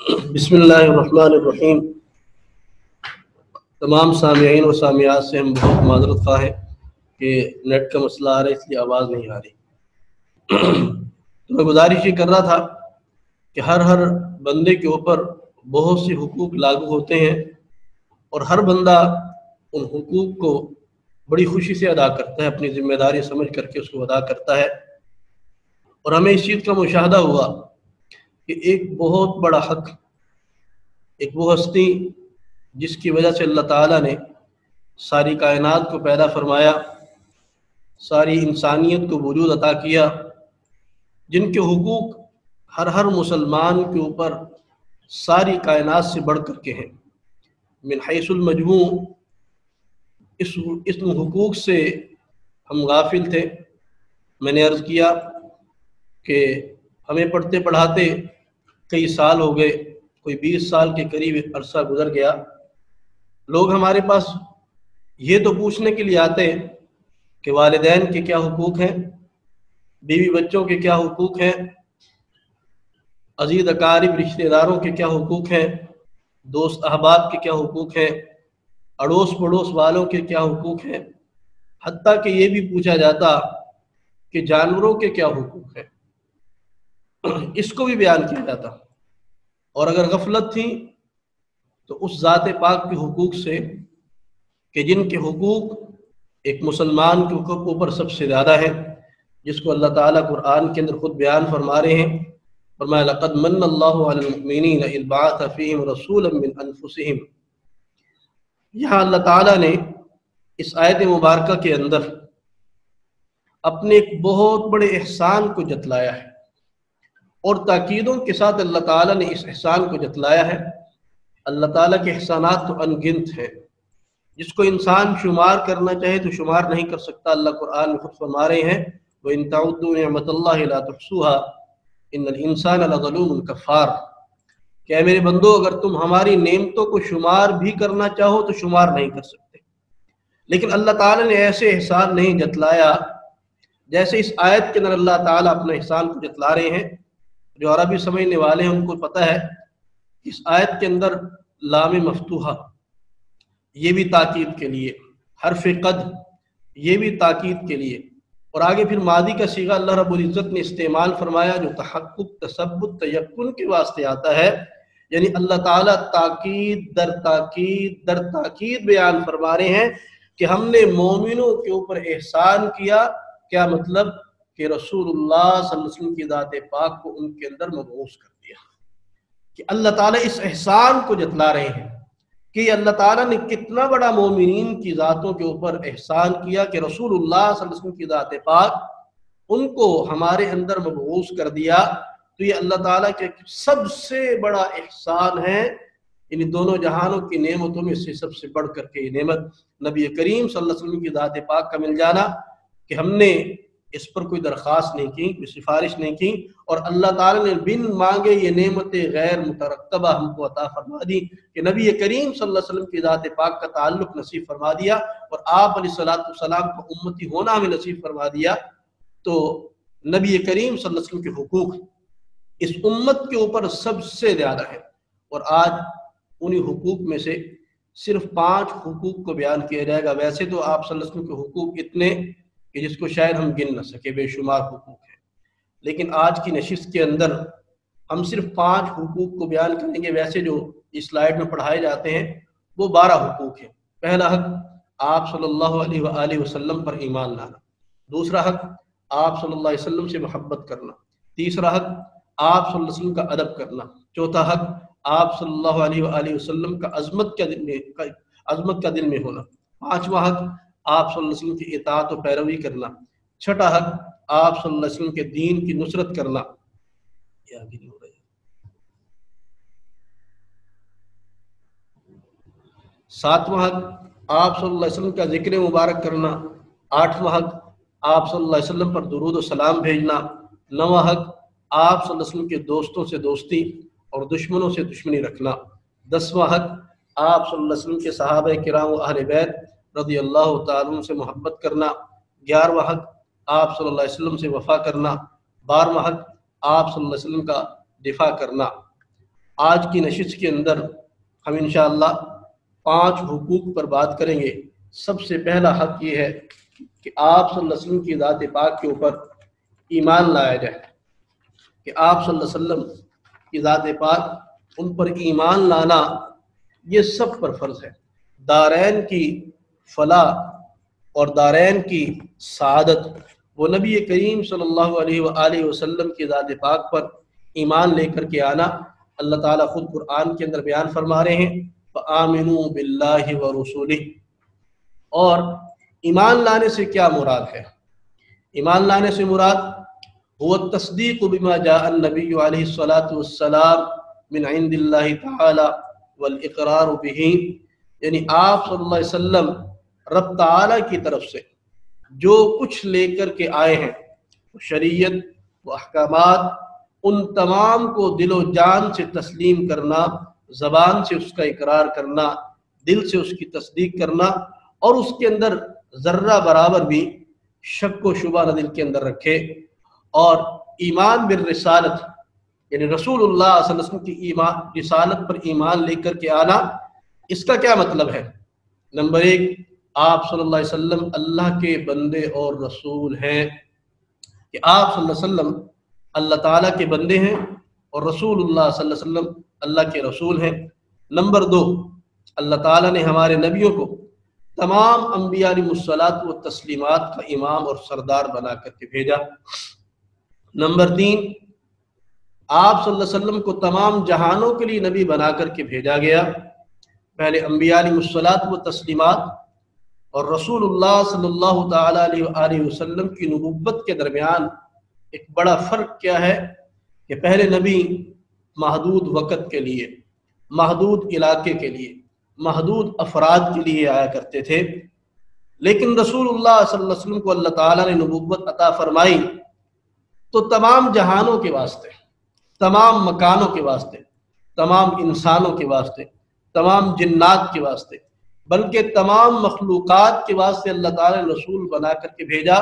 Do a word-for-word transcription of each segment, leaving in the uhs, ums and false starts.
بسم اللہ الرحمن الرحیم۔ تمام سامعین و سامعات سے ہم بہت معذرت خواہ ہیں کہ نیٹ کا مسئلہ آ رہا ہے، اس لیے آواز نہیں آ رہی۔ تو میں گزارش یہ کر رہا تھا کہ ہر ہر بندے کے اوپر بہت سے حقوق لاگو ہوتے ہیں اور ہر بندہ ان حقوق کو بڑی خوشی سے ادا کرتا ہے، اپنی ذمہ داری سمجھ کر کے اس کو ادا کرتا ہے۔ اور ہمیں اس چیز کا مشاہدہ ہوا کہ ایک بہت بڑا حق، ایک وہ ہستی جس کی وجہ سے اللہ تعالیٰ نے ساری کائنات کو پیدا فرمایا، ساری انسانیت کو وجود عطا کیا، جن کے حقوق ہر ہر مسلمان کے اوپر ساری کائنات سے بڑھ کر کے ہیں۔ من حیث المجموع اس اس حقوق سے ہم غافل تھے۔ میں نے عرض کیا کہ ہمیں پڑھتے پڑھاتے کئی سال ہو گئے، کوئی بیس سال کے قریب عرصہ گزر گیا۔ لوگ ہمارے پاس یہ تو پوچھنے کے لیے آتے ہیں کہ والدین کے کیا حقوق ہیں، بیوی بچوں کے کیا حقوق ہیں، عزیز اقارب رشتہ داروں کے کیا حقوق ہیں، دوست احباب کے کیا حقوق ہیں، اڑوس پڑوس والوں کے کیا حقوق ہیں، حتیٰ کہ یہ بھی پوچھا جاتا کہ جانوروں کے کیا حقوق ہیں، اس کو بھی بیان کیا جاتا۔ اور اگر غفلت تھی تو اس ذات پاک کے حقوق سے کہ جن کے حقوق ایک مسلمان کے اوپر سب سے زیادہ ہے، جس کو اللہ تعالیٰ قرآن کے اندر خود بیان فرما رہے ہیں۔ فرمایا لقد من اللہ علی المؤمنین اذ بعث فیہم رسولا من انفسہم۔ یہاں اللہ تعالیٰ نے اس آیت مبارکہ کے اندر اپنے ایک بہت بڑے احسان کو جتلایا ہے، اور تاکیدوں کے ساتھ اللہ تعالیٰ نے اس احسان کو جتلایا ہے۔ اللہ تعالیٰ کے احسانات تو ان گنت ہیں، جس کو انسان شمار کرنا چاہے تو شمار نہیں کر سکتا۔ اللہ قرآن میں خود فرما رہے ہیں وَإِن تَعُدُّوا نِعْمَةَ اللَّهِ لَا تُحْصُوهَا إِنَّ الْإِنسَانَ لَظَلُومٌ كَفَّارٌ۔ کہ اے میرے بندو، اگر تم ہماری نعمتوں کو شمار بھی کرنا چاہو تو شمار نہیں کر سکتے۔ لیکن اللہ تعالیٰ نے ایسے احسان نہیں جتلایا جیسے اس آیت کے اندر اللہ تعالیٰ اپنے احسان کو جتلا رہے ہیں۔ جو عربی سمجھنے والے ہیں ان کو پتہ ہے اس آیت کے اندر لام مفتوحہ یہ بھی تاکید کے لیے، حرف قد یہ بھی تاکید کے لیے، اور آگے پھر ماضی کا صیغہ اللہ رب العزت نے استعمال فرمایا جو تحقق، تثبت، تیقن کے واسطے آتا ہے۔ یعنی اللہ تعالیٰ تاکید در تاکید در تاکید بیان فرما رہے ہیں کہ ہم نے مومنوں کے اوپر احسان کیا۔ کیا مطلب؟ کہ رسول اللہ صلی اللہ علیہ وسلم کی ذات پاک کو ان کے اندر مبعوث کر دیا۔ کہ اللہ تعالیٰ اس احسان کو جتلا رہے ہیں کہ اللہ تعالیٰ نے کتنا بڑا مومنین کی ذاتوں کے اوپر احسان کیا کہ رسول اللہ صلی اللہ علیہ وسلم کی ذات پاک ان کو ہمارے اندر مبعوث کر دیا۔ تو یہ اللہ تعالیٰ کے سب سے بڑا احسان ہے۔ ان دونوں جہانوں کی نعمتوں میں سے سب سے بڑھ کر کے یہ نعمت نبی کریم صلی اللہ علیہ وسلم کی ذات پاک کا مل جانا، کہ ہم نے اس پر کوئی درخواست نہیں کی، کوئی سفارش نہیں کی، اور اللہ تعالیٰ نے بن مانگے یہ نعمت غیر مترتبہ ہم کو عطا فرما دی کہ نبی کریم صلی اللہ علیہ وسلم کی ذات پاک کا تعلق نصیب فرما دیا، اور آپ علیہ الصلوۃ والسلام کو امتی ہونا ہمیں نصیب فرما دیا۔ تو نبی کریم صلی اللہ علیہ وسلم کے حقوق اس امت کے اوپر سب سے زیادہ ہے، اور آج انہی حقوق میں سے صرف پانچ حقوق کو بیان کیا جائے گا۔ ویسے تو آپ صلی اللہ علیہ وسلم کے حقوق اتنے کہ جس کو شاید ہم گن نہ سکے، بے شمار حقوق ہیں، لیکن آج کی نشست کے اندر ہم صرف پانچ حقوق کو بیان کریں گے۔ ویسے جو اس سلائیڈ میں پڑھائے جاتے ہیں وہ بارہ حقوق ہیں۔ پہلا حق آپ صلی اللہ علیہ وآلہ وسلم پر ایمان لانا، دوسرا حق آپ صلی اللہ علیہ وسلم سے محبت کرنا، تیسرا حق آپ صلی اللہ علیہ وسلم کا ادب کرنا، چوتھا حق آپ صلی اللہ علیہ وآلہ وسلم کا عظمت کا دل میں عظمت کا دل میں ہونا، پانچواں حق آپ صلی اللہ علیہ وسلم کی اطاعت و پیروی کرنا، چھٹا حق آپ صلی اللہ علیہ وسلم کے دین کی نصرت کرنا، یہ آگے نہیں ہو رہا ہے، ساتواں حق آپ صلی اللہ علیہ وسلم کا ذکر مبارک کرنا، آٹھواں حق آپ صلی اللہ علیہ وسلم پر درود و سلام بھیجنا، نواں حق آپ صلی اللہ علیہ وسلم کے دوستوں سے دوستی اور دشمنوں سے دشمنی رکھنا، دسواں حق آپ صلی اللہ علیہ وسلم کے صحابہ کرام و اہل بیت رضی اللہ تعالیٰ عنہ سے محبت کرنا، گیارہواں حق آپ صلی اللہ علیہ وسلم سے وفا کرنا، بارہواں حق آپ صلی اللہ علیہ وسلم کا دفاع کرنا۔ آج کی نشست کے اندر ہم انشاءاللہ پانچ حقوق پر بات کریں گے۔ سب سے پہلا حق یہ ہے کہ آپ صلی اللہ علیہ وسلم کی ذات پاک کے اوپر ایمان لایا جائے، کہ آپ صلی اللہ علیہ وسلم کی ذات پاک ان پر ایمان لانا یہ سب پر فرض ہے۔ دارین کی فلاح اور دارین کی سعادت وہ نبی کریم صلی اللہ علیہ وآلہ وسلم کی ذات پاک پر ایمان لے کر کے آنا۔ اللہ تعالیٰ خود قرآن کے اندر بیان فرما رہے ہیں فآمنوا باللہ ورسولہ۔ اور ایمان لانے سے کیا مراد ہے؟ ایمان لانے سے مراد هو التصدیق بما جاء النبی علیہ الصلاۃ والسلام من عند اللہ تعالی والاقرار به، یعنی آپ صلی اللہ علیہ وسلم رب تعالی کی طرف سے جو کچھ لے کر کے آئے ہیں، شریعت و احکامات، ان تمام کو دل و جان سے تسلیم کرنا، زبان سے اس کا اقرار کرنا، دل سے اس کی تصدیق کرنا، اور اس کے اندر ذرہ برابر بھی شک و شبہ نہ دل کے اندر رکھے۔ اور ایمان بالرسالت، یعنی رسول اللہ صلی اللہ علیہ وسلم کی ایمان رسالت پر ایمان لے کر کے آنا، اس کا کیا مطلب ہے؟ نمبر ایک، آپ صلی اللہ علیہ وسلم اللہ کے بندے اور رسول ہیں، کہ آپ صلی اللہ علیہ وسلم اللہ تعالیٰ کے بندے ہیں اور رسول اللہ صلی اللہ علیہ وسلم اللہ کے رسول ہیں۔ نمبر دو، اللہ تعالیٰ نے ہمارے نبیوں کو تمام انبیاء علیہ الصلاۃ و تسلیمات کا امام اور سردار بنا کر کے بھیجا۔ نمبر تین، آپ صلی اللہ علیہ وسلم کو تمام جہانوں کے لیے نبی بنا کر کے بھیجا گیا۔ پہلے انبیاء علیہ الصلاۃ و تسلیمات اور رسول اللہ صلی اللہ تعالیٰ علیہ وآلہ وسلم کی نبوت کے درمیان ایک بڑا فرق کیا ہے کہ پہلے نبی محدود وقت کے لیے، محدود علاقے کے لیے، محدود افراد کے لیے آیا کرتے تھے، لیکن رسول اللہ صلی اللہ علیہ وسلم کو اللہ تعالیٰ نے نبوت عطا فرمائی تو تمام جہانوں کے واسطے، تمام مکانوں کے واسطے، تمام انسانوں کے واسطے، تمام جنات کے واسطے، بلکہ تمام مخلوقات کے واسطے اللہ تعالیٰ نے رسول بنا کر کے بھیجا۔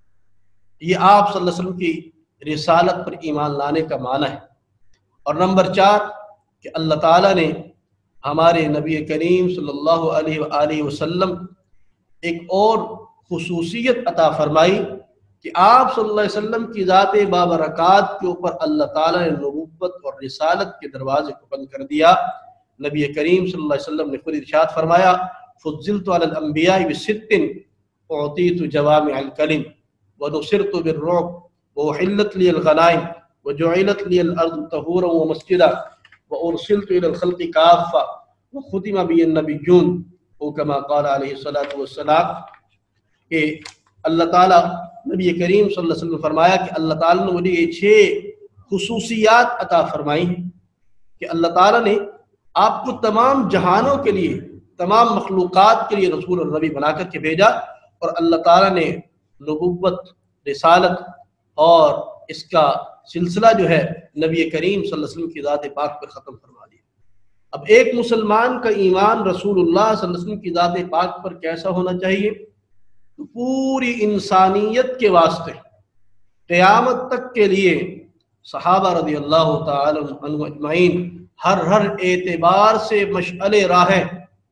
یہ آپ صلی اللہ علیہ وسلم کی رسالت پر ایمان لانے کا معنی ہے۔ اور نمبر چار، کہ اللہ تعالیٰ نے ہمارے نبی کریم صلی اللہ علیہ وآلہ وسلم ایک اور خصوصیت عطا فرمائی کہ آپ صلی اللہ علیہ وسلم کی ذات بابرکات کے اوپر اللہ تعالیٰ نے نبوت اور رسالت کے دروازے کو بند کر دیا۔ نبی کریم صلی اللہ علیہ وسلم نے خود ارشاد فرمایا فضلت علی الانبیاء بست اعطیت جوامع الکلم ونصرت بالرعب وحلت لی الغنائم وجعلت لی الارض طہورا ومسجدا وارسلت الى الخلق کافہ وختم بی النبیون، او کما قال علیہ الصلاۃ والسلام، کہ اللہ تعالیٰ نبی کریم صلی اللہ علیہ وسلم فرمایا کہ اللہ تعالیٰ نے مجھے یہ چھ خصوصیات عطا فرمائی ہیں کہ اللہ تعالیٰ نے آپ کو تمام جہانوں کے لیے، تمام مخلوقات کے لیے رسول اور نبی بنا کر کے بھیجا، اور اللہ تعالیٰ نے نبوت، رسالت اور اس کا سلسلہ جو ہے نبی کریم صلی اللہ علیہ وسلم کی ذات پاک پر ختم فرما دیا۔ اب ایک مسلمان کا ایمان رسول اللہ صلی اللہ علیہ وسلم کی ذات پاک پر کیسا ہونا چاہیے؟ تو پوری انسانیت کے واسطے قیامت تک کے لیے صحابہ رضی اللہ تعالی عنہم اجمعین ہر ہر اعتبار سے مشعل راہ ہیں۔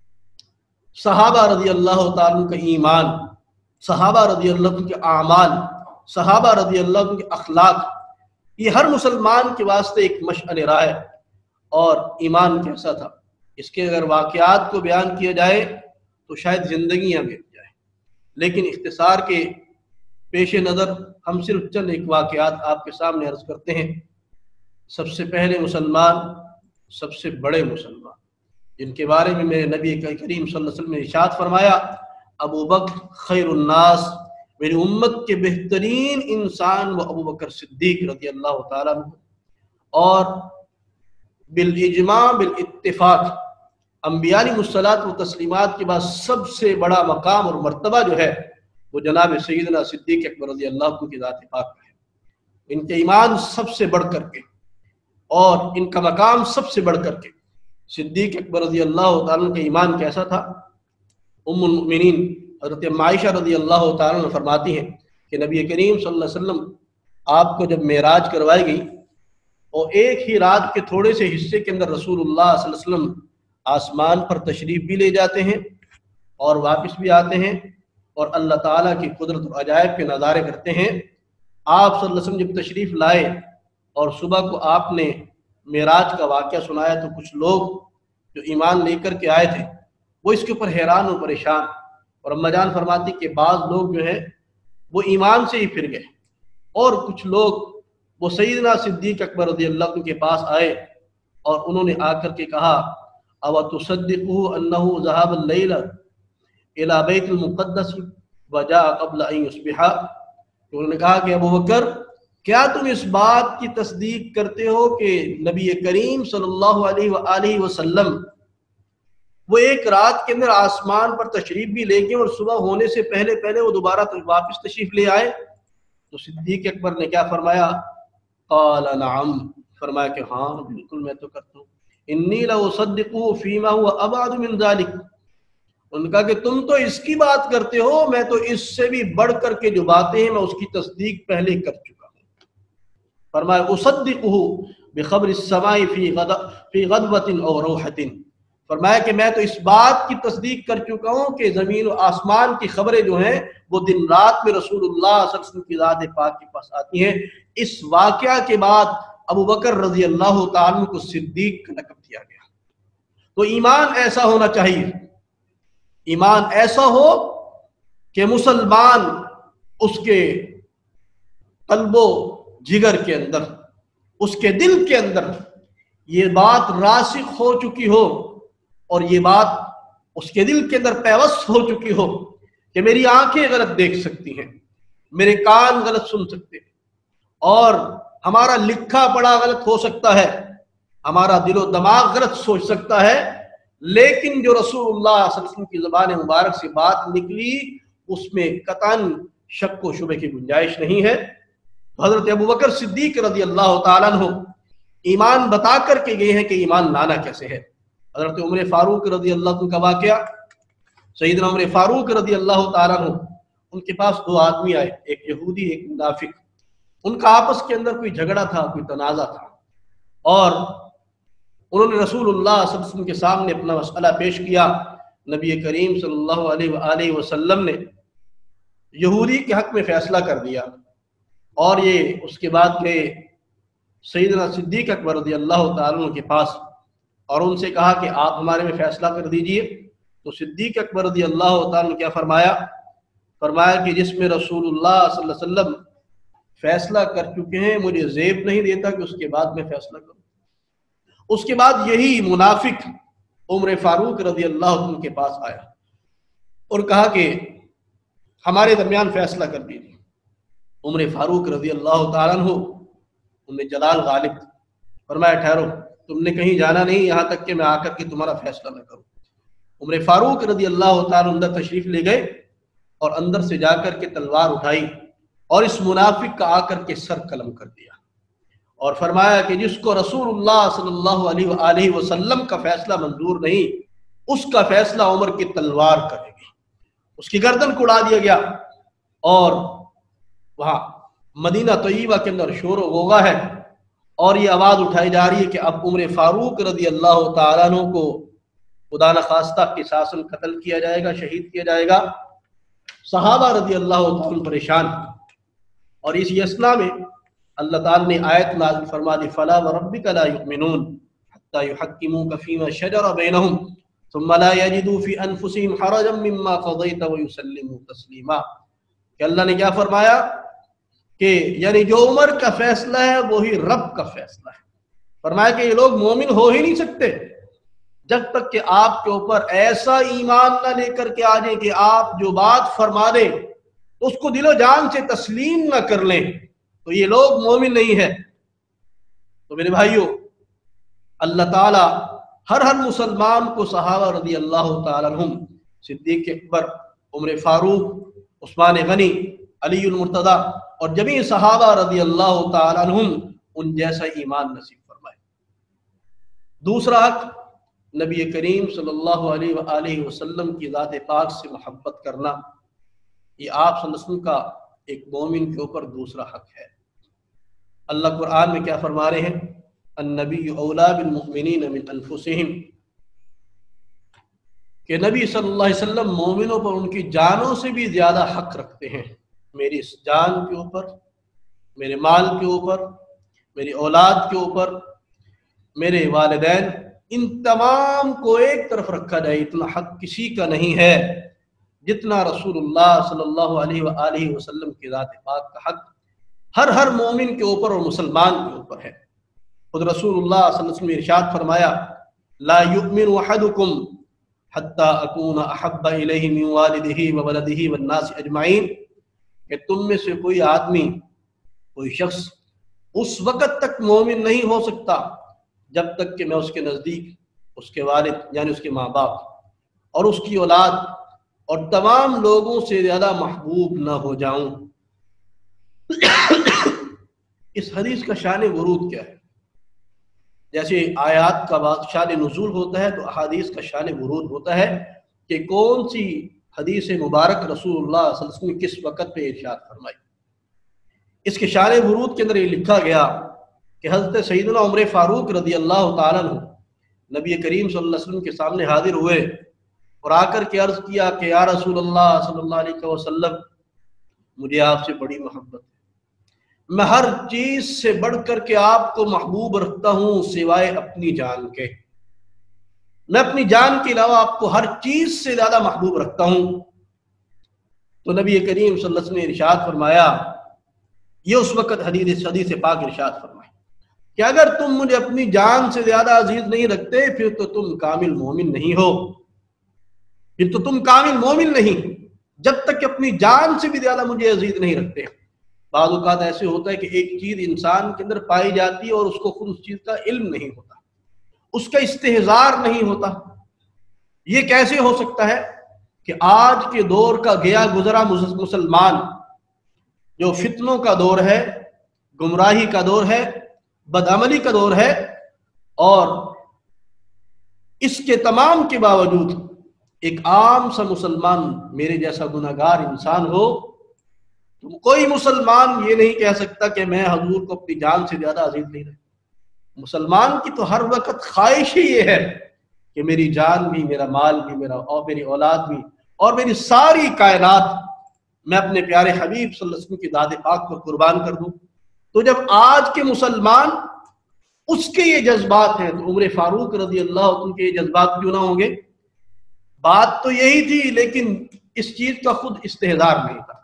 صحابہ رضی اللہ تعالیٰ عنہ کا ایمان، صحابہ رضی اللہ عنہ کے اعمال، صحابہ رضی اللہ عنہ کے اخلاق، یہ ہر مسلمان کے واسطے ایک مشعل راہ ہے۔ اور ایمان کیسا تھا، اس کے اگر واقعات کو بیان کیا جائے تو شاید زندگیاں بیت جائیں، لیکن اختصار کے پیش نظر ہم صرف چند ایک واقعات آپ کے سامنے عرض کرتے ہیں۔ سب سے پہلے مسلمان، سب سے بڑے مسلمان جن کے بارے میں میرے نبی کریم صلی اللہ علیہ وسلم نے ارشاد فرمایا ابو بکر خیر الناس، میری امت کے بہترین انسان وہ ابو بکر صدیق رضی اللہ تعالیٰ عنہ۔ اور بالاجماع بالاتفاق انبیاء علیہ الصلاۃ و تسلیمات کے بعد سب سے بڑا مقام اور مرتبہ جو ہے وہ جناب سیدنا صدیق اکبر رضی اللہ عنہ کی ذات پاک ہے۔ ان کے ایمان سب سے بڑھ کر کے اور ان کا مقام سب سے بڑھ کر کے، صدیق اکبر رضی اللہ تعالیٰ کا ایمان کیسا تھا؟ ام المؤمنین حضرت عائشہ رضی اللہ تعالیٰ عنہ فرماتی ہیں کہ نبی کریم صلی اللہ علیہ وسلم آپ کو جب معراج کروائی گئی اور ایک ہی رات کے تھوڑے سے حصے کے اندر رسول اللہ صلی اللہ علیہ وسلم آسمان پر تشریف بھی لے جاتے ہیں اور واپس بھی آتے ہیں اور اللہ تعالیٰ کی قدرت اور عجائب کے نظارے کرتے ہیں۔ آپ صلی اللہ علیہ وسلم جب تشریف لائے اور صبح کو آپ نے معراج کا واقعہ سنایا تو کچھ لوگ جو ایمان لے کر کے آئے تھے وہ اس کے اوپر حیران اور پریشان، اور اما جان فرماتی کہ بعض لوگ جو ہے وہ ایمان سے ہی پھر گئے، اور کچھ لوگ وہ سیدنا صدیق اکبر رضی اللہ عنہ کے پاس آئے اور انہوں نے آ کر کے کہا او تصدقوا انه ذهب الليل الى بیت المقدس وجاء قبل ان يصبح، انہوں نے کہا کہ ابو بکر کیا تم اس بات کی تصدیق کرتے ہو کہ نبی کریم صلی اللہ علیہ وآلہ وسلم وہ ایک رات کے اندر آسمان پر تشریف بھی لے گئے اور صبح ہونے سے پہلے پہلے وہ دوبارہ واپس تشریف لے آئے؟ تو صدیق اکبر نے کیا فرمایا؟ قال نعم، فرمایا کہ ہاں بالکل میں تو کرتا ہوں، انی لاصدقه فیما هو ابعد من ذلك، ان کا کہ تم تو اس کی بات کرتے ہو، میں تو اس سے بھی بڑھ کر کے جو باتیں ہیں میں اس کی تصدیق پہلے کر چکا ہوں۔ فرمایا اصدقه بخبر السماء فی غد فی غدوۃ او روحۃ، فرمایا کہ میں تو اس بات کی تصدیق کر چکا ہوں کہ زمین و آسمان کی خبریں جو ہیں وہ دن رات میں رسول اللہ صلی اللہ علیہ وسلم کی ذات پاک کے پاس آتی ہیں۔ اس واقعہ کے بعد ابو بکر رضی اللہ تعالیٰ عنہ کو صدیق کا لقب دیا گیا۔ تو ایمان ایسا ہونا چاہیے، ایمان ایسا ہو کہ مسلمان اس کے قلب و جگر کے اندر، اس کے دل کے اندر یہ بات راسخ ہو چکی ہو اور یہ بات اس کے دل کے اندر پیوست ہو چکی ہو کہ میری آنکھیں غلط دیکھ سکتی ہیں، میرے کان غلط سن سکتے ہیں، اور ہمارا لکھا پڑھا غلط ہو سکتا ہے، ہمارا دل و دماغ غلط سوچ سکتا ہے، لیکن جو رسول اللہ صلی اللہ علیہ وسلم کی زبان مبارک سے بات نکلی اس میں قطعاً شک و شبہ کی گنجائش نہیں ہے۔ حضرت ابو بکر صدیق رضی اللہ تعالیٰ عنہ ایمان بتا کر کے گئے ہیں کہ ایمان لانا کیسے ہے۔ حضرت عمر فاروق رضی اللہ عنہ کا واقعہ، سیدنا عمر فاروق رضی اللہ تعالیٰ عنہ ان کے پاس دو آدمی آئے، ایک یہودی ایک منافق، ان کا آپس کے اندر کوئی جھگڑا تھا، کوئی تنازع تھا، اور انہوں نے رسول اللہ صلی اللہ علیہ وسلم کے سامنے اپنا مسئلہ پیش کیا۔ نبی کریم صلی اللہ علیہ وآلہ وسلم نے یہودی کے حق میں فیصلہ کر دیا، اور یہ اس کے بعد گئے سیدنا صدیق اکبر رضی اللہ تعالیٰ عنہ کے پاس اور ان سے کہا کہ آپ ہمارے میں فیصلہ کر دیجئے۔ تو صدیق اکبر رضی اللہ تعالیٰ عنہ کیا فرمایا؟ فرمایا کہ جس میں رسول اللہ صلی اللہ علیہ وسلم فیصلہ کر چکے ہیں مجھے زیب نہیں دیتا کہ اس کے بعد میں فیصلہ کروں۔ اس کے بعد یہی منافق عمر فاروق رضی اللہ عنہ کے پاس آیا اور کہا کہ ہمارے درمیان فیصلہ کر دیجیے۔ عمر فاروق رضی اللہ تعالیٰ عنہ انہیں جلال غالب فرمایا ٹھہرو، تم نے کہیں جانا نہیں یہاں تک کہ میں آ کر کے تمہارا فیصلہ نہ کروں۔ عمر فاروق رضی اللہ تعالیٰ عنہ اندر تشریف لے گئے اور اندر سے جا کر کے تلوار اٹھائی اور اس منافق کا آ کر کے سر قلم کر دیا اور فرمایا کہ جس کو رسول اللہ صلی اللہ علیہ وآلہ وسلم کا فیصلہ منظور نہیں اس کا فیصلہ عمر کی تلوار کرے گی۔ اس کی گردن کو اڑا دیا گیا، اور وہاں مدینہ طیبہ کے اندر شور و غوغا ہے اور یہ آواز اٹھائی جا رہی ہے کہ اب عمر فاروق رضی اللہ تعالیٰ عنہ کو خدا نخواستہ قصاصاً قتل کیا جائے گا، شہید کیا جائے گا۔ صحابہ رضی اللہ تعالیٰ عنہ پریشان، اور اس اسنا میں اللہ تعالیٰ نے آیت نازل فرما دی فلا وربک لا یؤمنون حتی یحکموک فیما شجر بینہم ثم لا یجدوا فی انفسہم حرجا مما قضیت ویسلموا تسلیما، کہ اللہ نے کیا فرمایا کہ یعنی جو عمر کا فیصلہ ہے وہی رب کا فیصلہ ہے۔ فرمایا کہ یہ لوگ مومن ہو ہی نہیں سکتے جب تک کہ آپ کے اوپر ایسا ایمان نہ لے کر کے آ جائیں کہ آپ جو بات فرما دیں اس کو دل و جان سے تسلیم نہ کر لیں، تو یہ لوگ مومن نہیں ہے۔ تو میرے بھائیوں، اللہ تعالیٰ ہر ہر مسلمان کو صحابہ رضی اللہ تعالیٰ عنہم، صدیق اکبر، عمر فاروق، عثمان غنی، علی المرتضیٰ اور جميع صحابہ رضی اللہ تعالیٰ عنہم ان جیسا ایمان نصیب فرمائے۔ دوسرا حق، نبی کریم صلی اللہ علیہ وآلہ وسلم کی ذات پاک سے محبت کرنا، یہ آپ صلی اللہ علیہ وسلم کا ایک مومن کے اوپر دوسرا حق ہے۔ اللہ قرآن میں کیا فرما رہے ہیں؟ النبی اولا بالمؤمنین من انفسہم، کہ نبی صلی اللہ علیہ وسلم مومنوں پر ان کی جانوں سے بھی زیادہ حق رکھتے ہیں، میری اس جان کے اوپر، میرے مال کے اوپر، میری اولاد کے اوپر، میرے والدین، ان تمام کو ایک طرف رکھا جائے، اتنا حق کسی کا نہیں ہے جتنا رسول اللہ صلی اللہ علیہ وآلہ وسلم کی ذات پاک کا حق ہر ہر مومن کے اوپر اور مسلمان کے اوپر ہے۔ خود رسول اللہ صلی اللہ علیہ وسلم نے ارشاد فرمایا، لا یؤمن احدکم حتی اکون احب الیہ من والدہ وولدہ والناس اجمعین، کہ تم میں سے کوئی آدمی، کوئی شخص اس وقت تک مومن نہیں ہو سکتا جب تک کہ میں اس کے نزدیک اس کے والد یعنی اس کے ماں باپ اور اس کی اولاد اور تمام لوگوں سے زیادہ محبوب نہ ہو جاؤں۔ اس حدیث کا شان ورود کیا ہے؟ جیسے آیات کا شان نزول ہوتا ہے تو احادیث کا شان ورود ہوتا ہے کہ کون سی حدیث مبارک رسول اللہ صلی اللہ علیہ وسلم نے کس وقت پہ ارشاد فرمائی۔ اس کے شان ورود کے اندر یہ لکھا گیا کہ حضرت سیدنا عمر فاروق رضی اللہ تعالیٰ عنہ نبی کریم صلی اللہ علیہ وسلم کے سامنے حاضر ہوئے اور آ کر کے عرض کیا کہ یا رسول اللہ صلی اللہ علیہ وسلم، مجھے آپ سے بڑی محبت ہے، میں ہر چیز سے بڑھ کر کے آپ کو محبوب رکھتا ہوں سوائے اپنی جان کے، میں اپنی جان کے علاوہ آپ کو ہر چیز سے زیادہ محبوب رکھتا ہوں۔ تو نبی کریم صلی اللہ علیہ وسلم نے ارشاد فرمایا، یہ اس وقت حدیث حدیث پاک ارشاد فرمائی کہ اگر تم مجھے اپنی جان سے زیادہ عزیز نہیں رکھتے پھر تو تم کامل مومن نہیں ہو، پھر تو تم کامل مومن نہیں جب تک کہ اپنی جان سے بھی زیادہ مجھے عزیز نہیں رکھتے۔ بعض اوقات ایسے ہوتا ہے کہ ایک چیز انسان کے اندر پائی جاتی ہے اور اس کو خود اس چیز کا علم نہیں ہوتا، اس کا استحضار نہیں ہوتا۔ یہ کیسے ہو سکتا ہے کہ آج کے دور کا گیا گزرا مسلمان جو فتنوں کا دور ہے، گمراہی کا دور ہے، بدعملی کا دور ہے، اور اس کے تمام کے باوجود ایک عام سا مسلمان میرے جیسا گناہگار انسان ہو، تو کوئی مسلمان یہ نہیں کہہ سکتا کہ میں حضور کو اپنی جان سے زیادہ عزیز نہیں رکھتا۔ مسلمان کی تو ہر وقت خواہش ہی یہ ہے کہ میری جان بھی، میرا مال بھی، میرا اور میری اولاد بھی اور میری ساری کائنات میں اپنے پیارے حبیب صلی اللہ علیہ وسلم کی ذات پاک کو قربان کر دوں۔ تو جب آج کے مسلمان اس کے یہ جذبات ہیں تو عمر فاروق رضی اللہ عنہ کے یہ جذبات کیوں نہ ہوں گے؟ بات تو یہی تھی، لیکن اس چیز کا خود استحضار نہیں تھا۔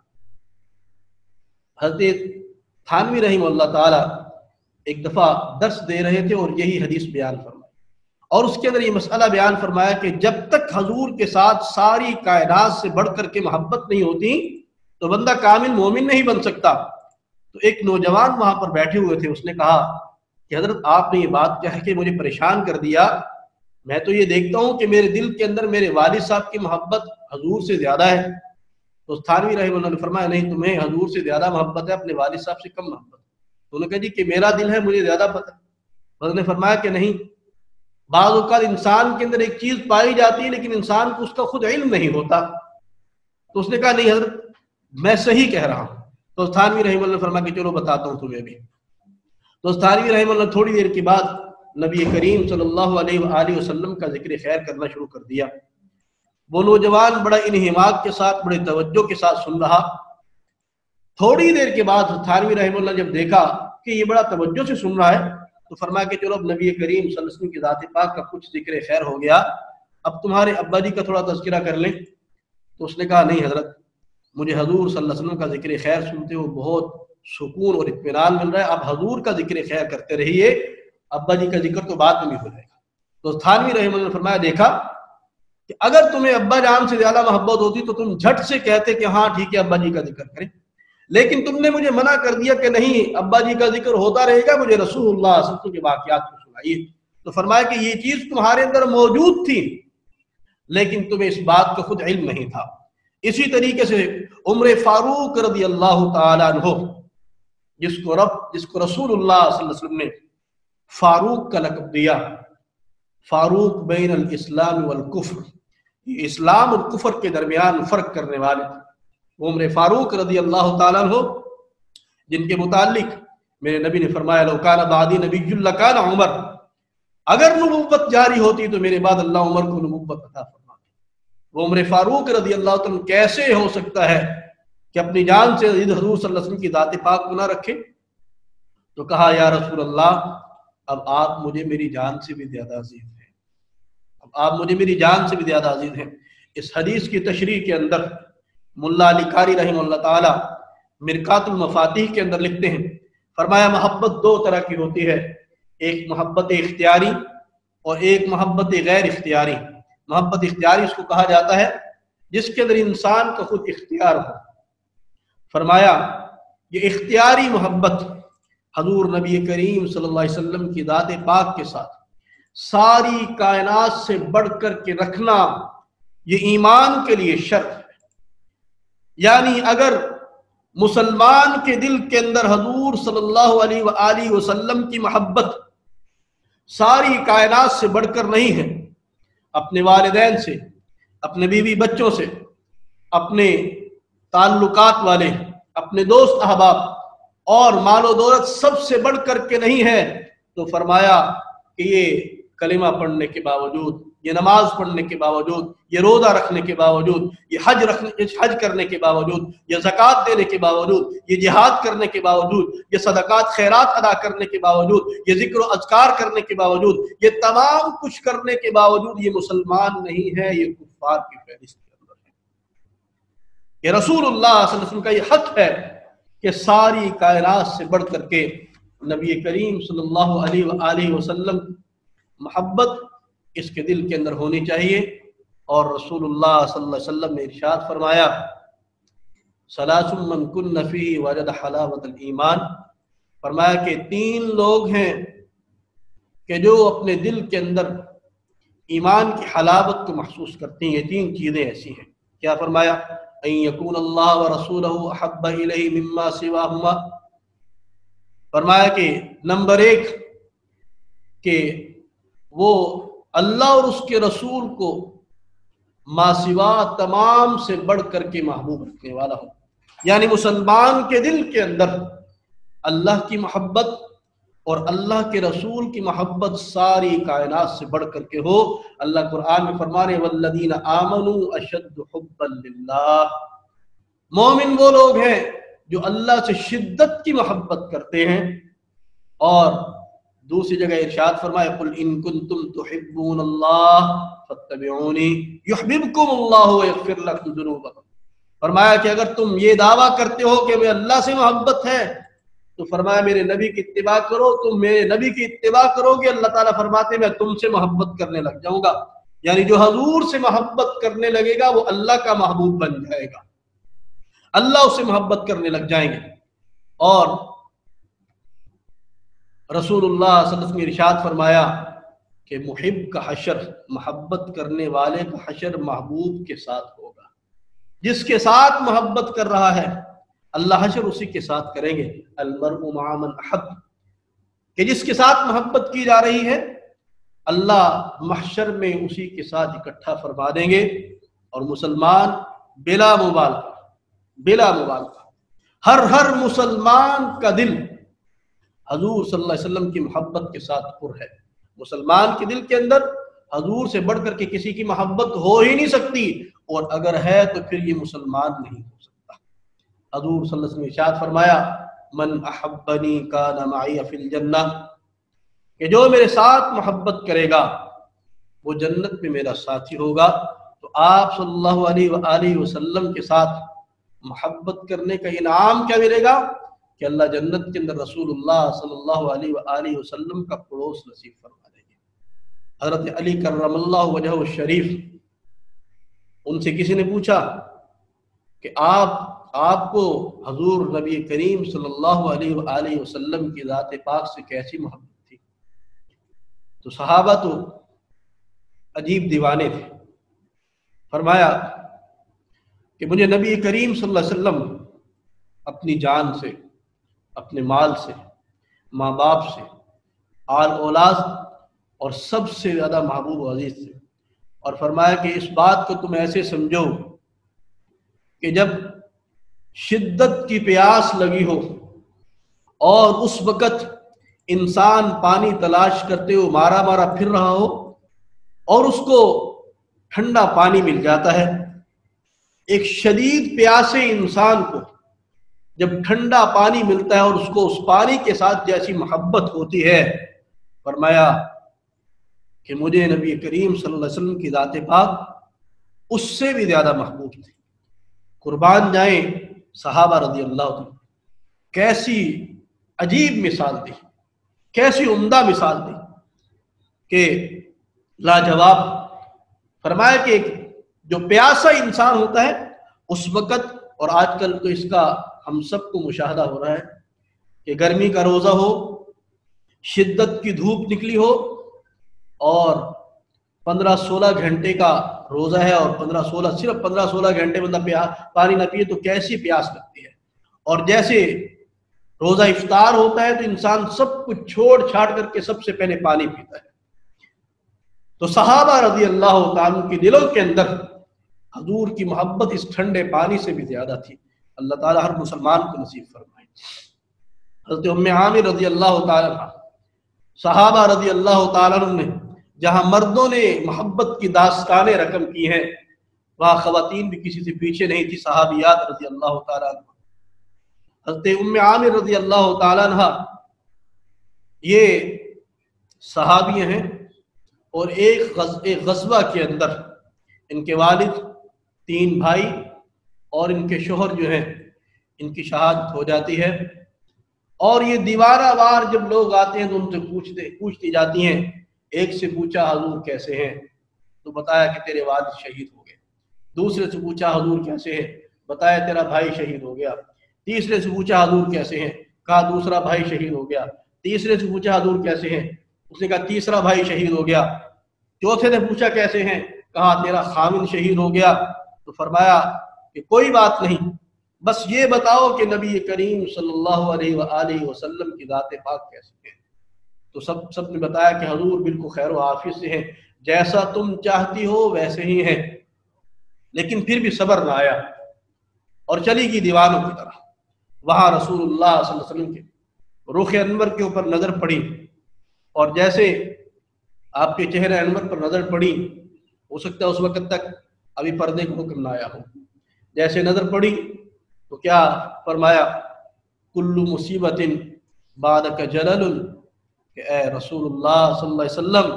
حضرت تھانوی رحمہ اللہ تعالی ایک دفعہ درس دے رہے تھے اور یہی حدیث بیان فرمائی، اور اس کے اندر یہ مسئلہ بیان فرمایا کہ جب تک حضور کے ساتھ ساری کائنات سے بڑھ کر کے محبت نہیں ہوتی تو بندہ کامل مومن نہیں بن سکتا۔ تو ایک نوجوان وہاں پر بیٹھے ہوئے تھے، اس نے کہا کہ حضرت آپ نے یہ بات کہہ کے مجھے پریشان کر دیا، میں تو یہ دیکھتا ہوں کہ میرے دل کے اندر میرے والد صاحب کی محبت حضور سے زیادہ ہے۔ تو تھانوی رحمہ اللہ نے فرمایا نہیں، تمہیں حضور سے زیادہ محبت ہے، اپنے والد صاحب سے کم محبت۔ تو انہوں نے کہا جی کہ میرا دل ہے، مجھے زیادہ پتہ ہے۔ حضرت نے فرمایا کہ نہیں، بعض اوقات انسان کے اندر ایک چیز پائی جاتی ہے لیکن انسان کو اس کا خود علم نہیں ہوتا۔ تو اس نے کہا نہیں حضرت میں صحیح کہہ رہا ہوں۔ تو تھانوی رحمہ اللہ نے فرمایا کہ چلو بتاتا ہوں تمہیں بھی۔ تو تھانوی رحمہ اللہ تھوڑی دیر کے بعد نبی کریم صلی اللہ علیہ وآلہ وسلم کا ذکر خیر کرنا شروع کر دیا۔ وہ نوجوان بڑا انہماک کے ساتھ، بڑے توجہ کے ساتھ سن رہا۔ تھوڑی دیر کے بعد تھانوی رحمہ اللہ جب دیکھا کہ یہ بڑا توجہ سے سن رہا ہے تو فرمایا کہ چلو اب نبی کریم صلی اللہ علیہ وسلم کی ذات پاک کا کچھ ذکر خیر ہو گیا، اب تمہارے ابا جی کا تھوڑا تذکرہ کر لیں۔ تو اس نے کہا نہیں حضرت، مجھے حضور صلی اللہ علیہ وسلم کا ذکر خیر سنتے ہوئے بہت سکون اور اطمینان مل رہا ہے، اب حضور کا ذکر خیر کرتے رہیے، ابا جی کا ذکر تو بعد میں بھی ہو جائے گا۔ تو تھانوی رحمہ اللہ نے فرمایا دیکھا کہ اگر تمہیں ابا جان سے زیادہ محبت ہوتی تو تم جھٹ سے کہتے کہ ہاں ٹھیک ہے ابا جی کا ذکر کریں، لیکن تم نے مجھے منع کر دیا کہ نہیں ابا جی کا ذکر ہوتا رہے گا، مجھے رسول اللہ صلی اللہ علیہ وسلم کے واقعات کو سنائیے۔ تو فرمایا کہ یہ چیز تمہارے اندر موجود تھی لیکن تمہیں اس بات کا خود علم نہیں تھا۔ اسی طریقے سے عمر فاروق رضی اللہ تعالیٰ عنہ، جس کو رب جس کو رسول اللہ صلی اللہ علیہ وسلم نے فاروق کا لقب دیا، فاروق بین الاسلام والکفر، یہ اسلام اور کفر کے درمیان فرق کرنے والے عمر فاروق رضی اللہ تعالیٰ عنہ، جن کے متعلق میرے نبی نے فرمایا لو کان بعدی نبی لکان عمر، اگر نبوت جاری ہوتی تو میرے بعد اللہ عمر کو نبوت عطا فرماتا۔ وہ عمر فاروق رضی اللہ عنہ کیسے ہو سکتا ہے کہ اپنی جان سے عزیز حضور صلی اللہ علیہ وسلم کی ذات پاک کو نہ رکھے؟ تو کہا یا رسول اللہ اب آپ مجھے میری جان سے بھی زیادہ عزیز ہیں، اب آپ مجھے میری جان سے بھی زیادہ عزیز ہیں۔ اس حدیث کی تشریح کے اندر ملا علی قاری رحمہ اللہ تعالی مرقات المفاتیح کے اندر لکھتے ہیں، فرمایا محبت دو طرح کی ہوتی ہے، ایک محبت اختیاری اور ایک محبت غیر اختیاری۔ محبت اختیاری اس کو کہا جاتا ہے جس کے اندر انسان کا خود اختیار ہو۔ فرمایا یہ اختیاری محبت حضور نبی کریم صلی اللہ علیہ وسلم کی ذات پاک کے ساتھ ساری کائنات سے بڑھ کر کے رکھنا یہ ایمان کے لیے شرط ہے۔ یعنی اگر مسلمان کے دل کے اندر حضور صلی اللہ علیہ وآلہ وسلم کی محبت ساری کائنات سے بڑھ کر نہیں ہے، اپنے والدین سے، اپنے بیوی بچوں سے، اپنے تعلقات والے، اپنے دوست احباب اور مال و دولت سب سے بڑھ کر کے نہیں ہے، تو فرمایا کہ یہ کلمہ پڑھنے کے باوجود، یہ نماز پڑھنے کے باوجود، یہ روزہ رکھنے کے باوجود، یہ حج رکھنے حج کرنے کے باوجود، یہ زکوٰۃ دینے کے باوجود، یہ جہاد کرنے کے باوجود، یہ صدقات خیرات ادا کرنے کے باوجود، یہ ذکر و اذکار کرنے کے باوجود، یہ تمام کچھ کرنے کے باوجود یہ مسلمان نہیں ہے، یہ کفار کی فہرست کے اندر ہے۔ یہ رسول اللہ صلی اللہ علیہ وسلم کا یہ حق ہے کہ ساری کائنات سے بڑھ کر کے نبی کریم صلی اللہ علیہ وآلہ وسلم محبت اس کے دل کے اندر ہونی چاہیے۔ اور رسول اللہ صلی اللہ علیہ وسلم نے ارشاد فرمایا ثلاث من کن فیہ وجد حلاوۃ الایمان، فرمایا کہ تین لوگ ہیں کہ جو اپنے دل کے اندر ایمان کی حلاوت کو محسوس کرتے ہیں، یہ تین چیزیں ایسی ہیں۔ کیا فرمایا؟ ان یکون اللہ ورسولہ احب الیہ مما سواہما، فرمایا کہ نمبر ایک کہ وہ اللہ اور اس کے رسول کو ما سوا تمام سے بڑھ کر کے محبوب رکھنے والا ہو، یعنی مسلمان کے دل کے اندر اللہ کی محبت اور اللہ کے رسول کی محبت ساری کائنات سے بڑھ کر کے ہو۔ اللہ قرآن میں فرما رہے والذین آمنوا اشد حبا للہ، مومن وہ لوگ ہیں جو اللہ سے شدت کی محبت کرتے ہیں۔ اور دوسری جگہ ارشاد فرمایا قل ان کنتم تحبون اللہ فاتبعونی یحببکم اللہ ویغفر لکم ذنوبکم، فرمایا کہ اگر تم یہ دعویٰ کرتے ہو کہ میں اللہ سے محبت ہے تو فرمایا میرے نبی کی اتباع کرو، تم میرے نبی کی اتباع کرو گے، اللہ تعالیٰ فرماتے میں تم سے محبت کرنے لگ جاؤں گا۔ یعنی جو حضور سے محبت کرنے لگے گا وہ اللہ کا محبوب بن جائے گا، اللہ اس سے محبت کرنے لگ جائیں گے۔ اور رسول اللہ صلی اللہ علیہ وسلم نے ارشاد فرمایا کہ محب کا حشر، محبت کرنے والے کا حشر محبوب کے ساتھ ہوگا، جس کے ساتھ محبت کر رہا ہے اللہ حشر اسی کے ساتھ کریں گے۔ المرء مع من احب، کہ جس کے ساتھ محبت کی جا رہی ہے اللہ محشر میں اسی کے ساتھ اکٹھا فرما دیں گے۔ اور مسلمان بلا مبالغہ بلا مبالغہ ہر ہر مسلمان کا دل حضور صلی اللہ علیہ وسلم کی محبت کے ساتھ پر ہے۔ مسلمان کے دل کے اندر حضور سے بڑھ کر کے کسی کی محبت ہو ہی نہیں سکتی، اور اگر ہے تو پھر یہ مسلمان نہیں ہو سکتا۔ حضور صلی اللہ علیہ وسلم نے ارشاد فرمایا من احبنی کان معی فی الجنہ، کہ جو میرے ساتھ محبت کرے گا وہ جنت میں میرا ساتھی ہوگا۔ تو آپ صلی اللہ علیہ وآلہ وسلم کے ساتھ محبت کرنے کا انعام کیا ملے گا کہ اللہ جنت کے اندر رسول اللہ صلی اللہ علیہ وآلہ وسلم کا پڑوس نصیب فرما دیں گے۔ حضرت علی کرم اللہ وجہہ الشریف، ان سے کسی نے پوچھا کہ آپ آپ کو حضور نبی کریم صلی اللہ علیہ وآلہ وسلم کی ذات پاک سے کیسی محبت تھی؟ تو صحابہ تو عجیب دیوانے تھے۔ فرمایا کہ مجھے نبی کریم صلی اللہ علیہ وسلم اپنی جان سے، اپنے مال سے، ماں باپ سے، آل اولاد اور سب سے زیادہ محبوب و عزیز تھے۔ اور فرمایا کہ اس بات کو تم ایسے سمجھو کہ جب شدت کی پیاس لگی ہو اور اس وقت انسان پانی تلاش کرتے ہوئے مارا مارا پھر رہا ہو اور اس کو ٹھنڈا پانی مل جاتا ہے. ایک شدید پیاسے انسان کو جب ٹھنڈا پانی ملتا ہے اور اس کو اس پانی کے ساتھ جیسی محبت ہوتی ہے، فرمایا کہ مجھے نبی کریم صلی اللہ علیہ وسلم کی ذات پاک اس سے بھی زیادہ محبوب تھی. قربان جائیں صحابہ رضی اللہ عنہ، کیسی عجیب مثال دی، کیسی عمدہ مثال دی کہ لاجواب. فرمایا کہ جو پیاسا انسان ہوتا ہے اس وقت، اور آج کل تو اس کا ہم سب کو مشاہدہ ہو رہا ہے کہ گرمی کا روزہ ہو، شدت کی دھوپ نکلی ہو اور پندرہ سولہ گھنٹے کا روزہ ہے اور پندرہ سولہ صرف پندرہ سولہ گھنٹے بندہ پانی نہ پیے تو کیسی پیاس لگتی ہے. اور جیسے روزہ افطار ہوتا ہے تو انسان سب کچھ چھوڑ چھاڑ کر کے سب سے پہلے پانی پیتا ہے. تو صحابہ رضی اللہ تعالیٰ کے دلوں کے اندر حضور کی محبت اس ٹھنڈے پانی سے بھی زیادہ تھی. اللہ تعالیٰ ہر مسلمان کو نصیب فرمائے. حضرت ام عامر رضی اللہ تعالیٰ عنہ، صحابہ رضی اللہ تعالیٰ عنہ نے جہاں مردوں نے محبت کی داستانیں رقم کی ہیں، وہاں خواتین بھی کسی سے پیچھے نہیں تھی. صحابیات رضی اللہ تعالیٰ عنہ، حضرت ام عامر رضی اللہ تعالیٰ عنہ یہ صحابی ہیں اور ایک غزوہ کے اندر ان کے والد، تین بھائی اور ان کے شوہر جو ہیں ان کی شہادت ہو جاتی ہے. اور یہ دیوارہ وار جب لوگ آتے ہیں تو ان سے پوچھتے پوچھتی جاتی ہیں. ایک سے پوچھا حضور کیسے ہیں تو بتایا کہ تیرے والد شہید ہو گئے. دوسرے سے پوچھا حضور کیسے ہیں، بتایا تیرا بھائی شہید ہو گیا. تیسرے سے پوچھا حضور کیسے ہیں، کہا دوسرا بھائی شہید ہو گیا. تیسرے سے پوچھا حضور کیسے ہیں، اس نے کہا تیسرا بھائی شہید ہو گیا. چوتھے نے پوچھا کیسے ہیں، کہا تیرا خامن شہید ہو گیا. تو فرمایا کہ کوئی بات نہیں، بس یہ بتاؤ کہ نبی کریم صلی اللہ علیہ وآلہ وسلم کی ذات پاک کیسے ہیں. تو سب سب نے بتایا کہ حضور بالکل خیر و عافیت سے ہیں، جیسا تم چاہتی ہو ویسے ہی ہیں. لیکن پھر بھی صبر نہ آیا اور چلی گئی دیوانوں کی طرح. وہاں رسول اللہ صلی اللہ علیہ وسلم کے رخ انور کے اوپر نظر پڑی، اور جیسے آپ کے چہرے انور پر نظر پڑی، ہو سکتا ہے اس وقت تک ابھی پردے کا حکم نہ آیا ہو، جیسے نظر پڑی تو کیا فرمایا، کل مصیبت بعدک جلل، کہ اے رسول اللہ صلی اللہ علیہ وسلم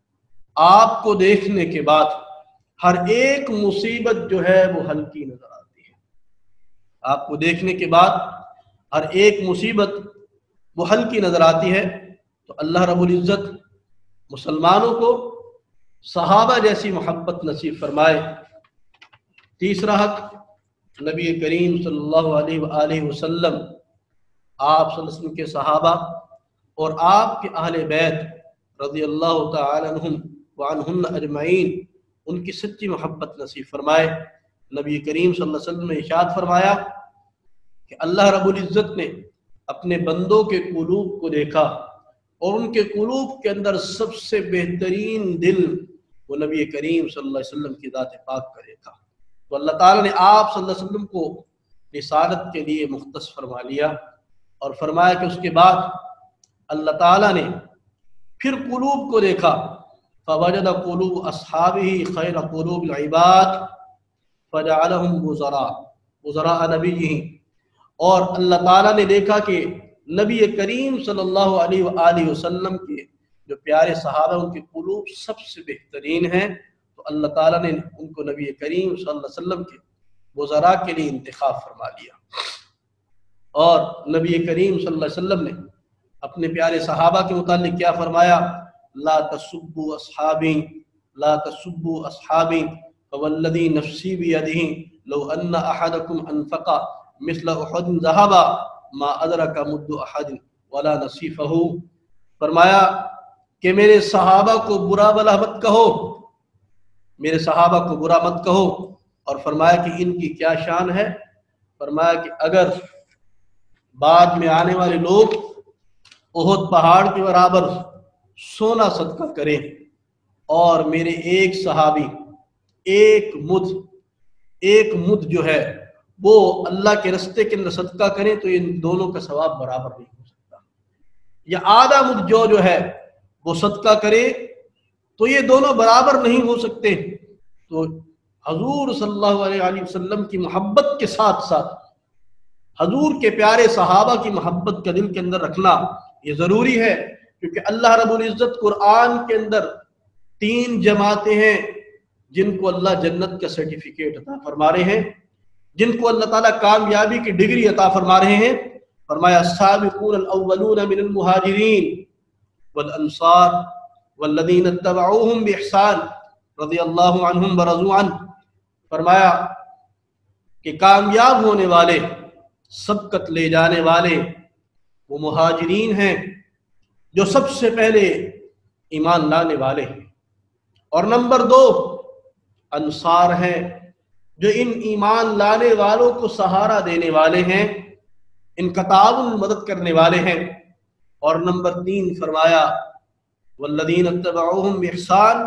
آپ کو دیکھنے کے بعد ہر ایک مصیبت جو ہے وہ ہلکی نظر آتی ہے. آپ کو دیکھنے کے بعد ہر ایک مصیبت وہ ہلکی نظر آتی ہے. تو اللہ رب العزت مسلمانوں کو صحابہ جیسی محبت نصیب فرمائے. تیسرا حق، نبی کریم صلی اللہ علیہ وآلہ وسلم، آپ صلی اللہ علیہ وسلم کے صحابہ اور آپ کے اہل بیت رضی اللہ تعالی عنہم وعنہن اجمعین، ان کی سچی محبت نصیب فرمائے. نبی کریم صلی اللہ علیہ وسلم نے ارشاد فرمایا کہ اللہ رب العزت نے اپنے بندوں کے قلوب کو دیکھا اور ان کے قلوب کے اندر سب سے بہترین دل وہ نبی کریم صلی اللہ علیہ وسلم کی ذات پاک کا دیکھا. تو اللہ تعالیٰ نے آپ صلی اللہ علیہ وسلم کو رسالت کے لیے مختص فرما لیا اور فرمایا کہ اس کے بعد اللہ تعالیٰ نے پھر قلوب کو دیکھا، فوجد قلوب اصحابہ خیر قلوب العباد فجعلہم وزراء وزراء نبیہ، اور اللہ تعالیٰ نے دیکھا کہ نبی کریم صلی اللہ علیہ وآلہ وسلم کے جو پیارے صحابہ ان کے قلوب سب سے بہترین ہیں، تو اللہ تعالیٰ نے ان کو نبی کریم صلی اللہ علیہ وسلم کے وزراء کے لیے انتخاب فرما لیا. اور نبی کریم صلی اللہ علیہ وسلم نے اپنے پیارے صحابہ کے متعلق کیا فرمایا، لا تسبوا اصحابی لا تسبوا اصحابی فوالذی نفسی بیدہ لو ان احدکم انفق مثل احد ذہبا ما ادرک مد احد ولا نصیفہ. فرمایا کہ میرے صحابہ کو برا بلا مت کہو، میرے صحابہ کو برا مت کہو. اور فرمایا کہ ان کی کیا شان ہے، فرمایا کہ اگر بعد میں آنے والے لوگ احد پہاڑ کے برابر سونا صدقہ کریں اور میرے ایک صحابی ایک مد ایک مد جو ہے وہ اللہ کے رستے کے اندر صدقہ کریں تو ان دونوں کا ثواب برابر نہیں ہو سکتا. یا آدھا مد جو جو ہے وہ صدقہ کرے تو یہ دونوں برابر نہیں ہو سکتے۔ تو حضور صلی اللہ علیہ وسلم کی محبت کے ساتھ ساتھ حضور کے پیارے صحابہ کی محبت کا دل کے اندر رکھنا یہ ضروری ہے، کیونکہ اللہ رب العزت قرآن کے اندر تین جماعتیں ہیں جن کو اللہ جنت کا سرٹیفکیٹ عطا فرما رہے ہیں، جن کو اللہ تعالیٰ کامیابی کی ڈگری عطا فرما رہے ہیں۔ فرمایا السابقون الاولون من المہاجرین والانصار والذین اتبعوہم باحسان رضی اللہ عنہم ورضوا عنہ، فرمایا کہ کامیاب ہونے والے، سبقت لے جانے والے وہ مہاجرین ہیں جو سب سے پہلے ایمان لانے والے ہیں، اور نمبر دو انصار ہیں جو ان ایمان لانے والوں کو سہارا دینے والے ہیں، ان کا تعاون مدد کرنے والے ہیں، اور نمبر تین فرمایا والذین اتبعوہم باحسان،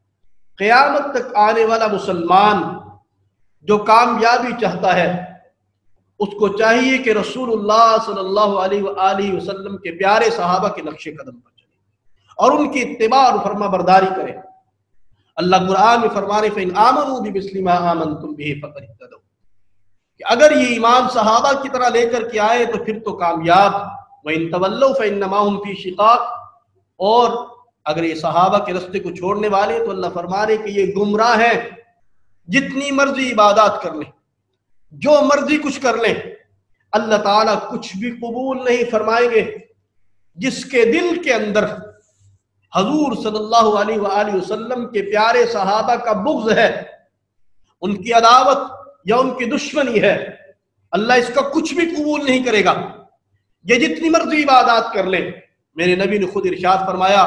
قیامت تک آنے والا مسلمان جو کامیابی چاہتا ہے اس کو چاہیے کہ رسول اللہ صلی اللہ علیہ وآلہ وسلم کے پیارے صحابہ کے نقش قدم پر چلے اور ان کی اتباع اور فرما برداری کرے۔ اللہ قرآن میں فرمانے فَإِنْ آمَنُوا بِمِثْلِ مَا آمَنْتُمْ بِهِ فَقَدِ اهْتَدَوْا، کہ اگر یہ ایمان صحابہ کی طرح لے کر کے آئے تو پھر تو کامیاب۔ وَإِنْ تَوَلَّوْا فَإِنَّمَا هُمْ فِي شِقَاقٍ، اور اگر یہ صحابہ کے رستے کو چھوڑنے والے تو اللہ فرما رہے کہ یہ گمراہ ہیں، جتنی مرضی عبادات کر لیں، جو مرضی کچھ کر لیں، اللہ تعالیٰ کچھ بھی قبول نہیں فرمائیں گے۔ جس کے دل کے اندر حضور صلی اللہ علیہ وآلہ وسلم کے پیارے صحابہ کا بغض ہے، ان کی عداوت یا ان کی دشمنی ہے، اللہ اس کا کچھ بھی قبول نہیں کرے گا، یہ جتنی مرضی عبادات کر لیں۔ میرے نبی نے خود ارشاد فرمایا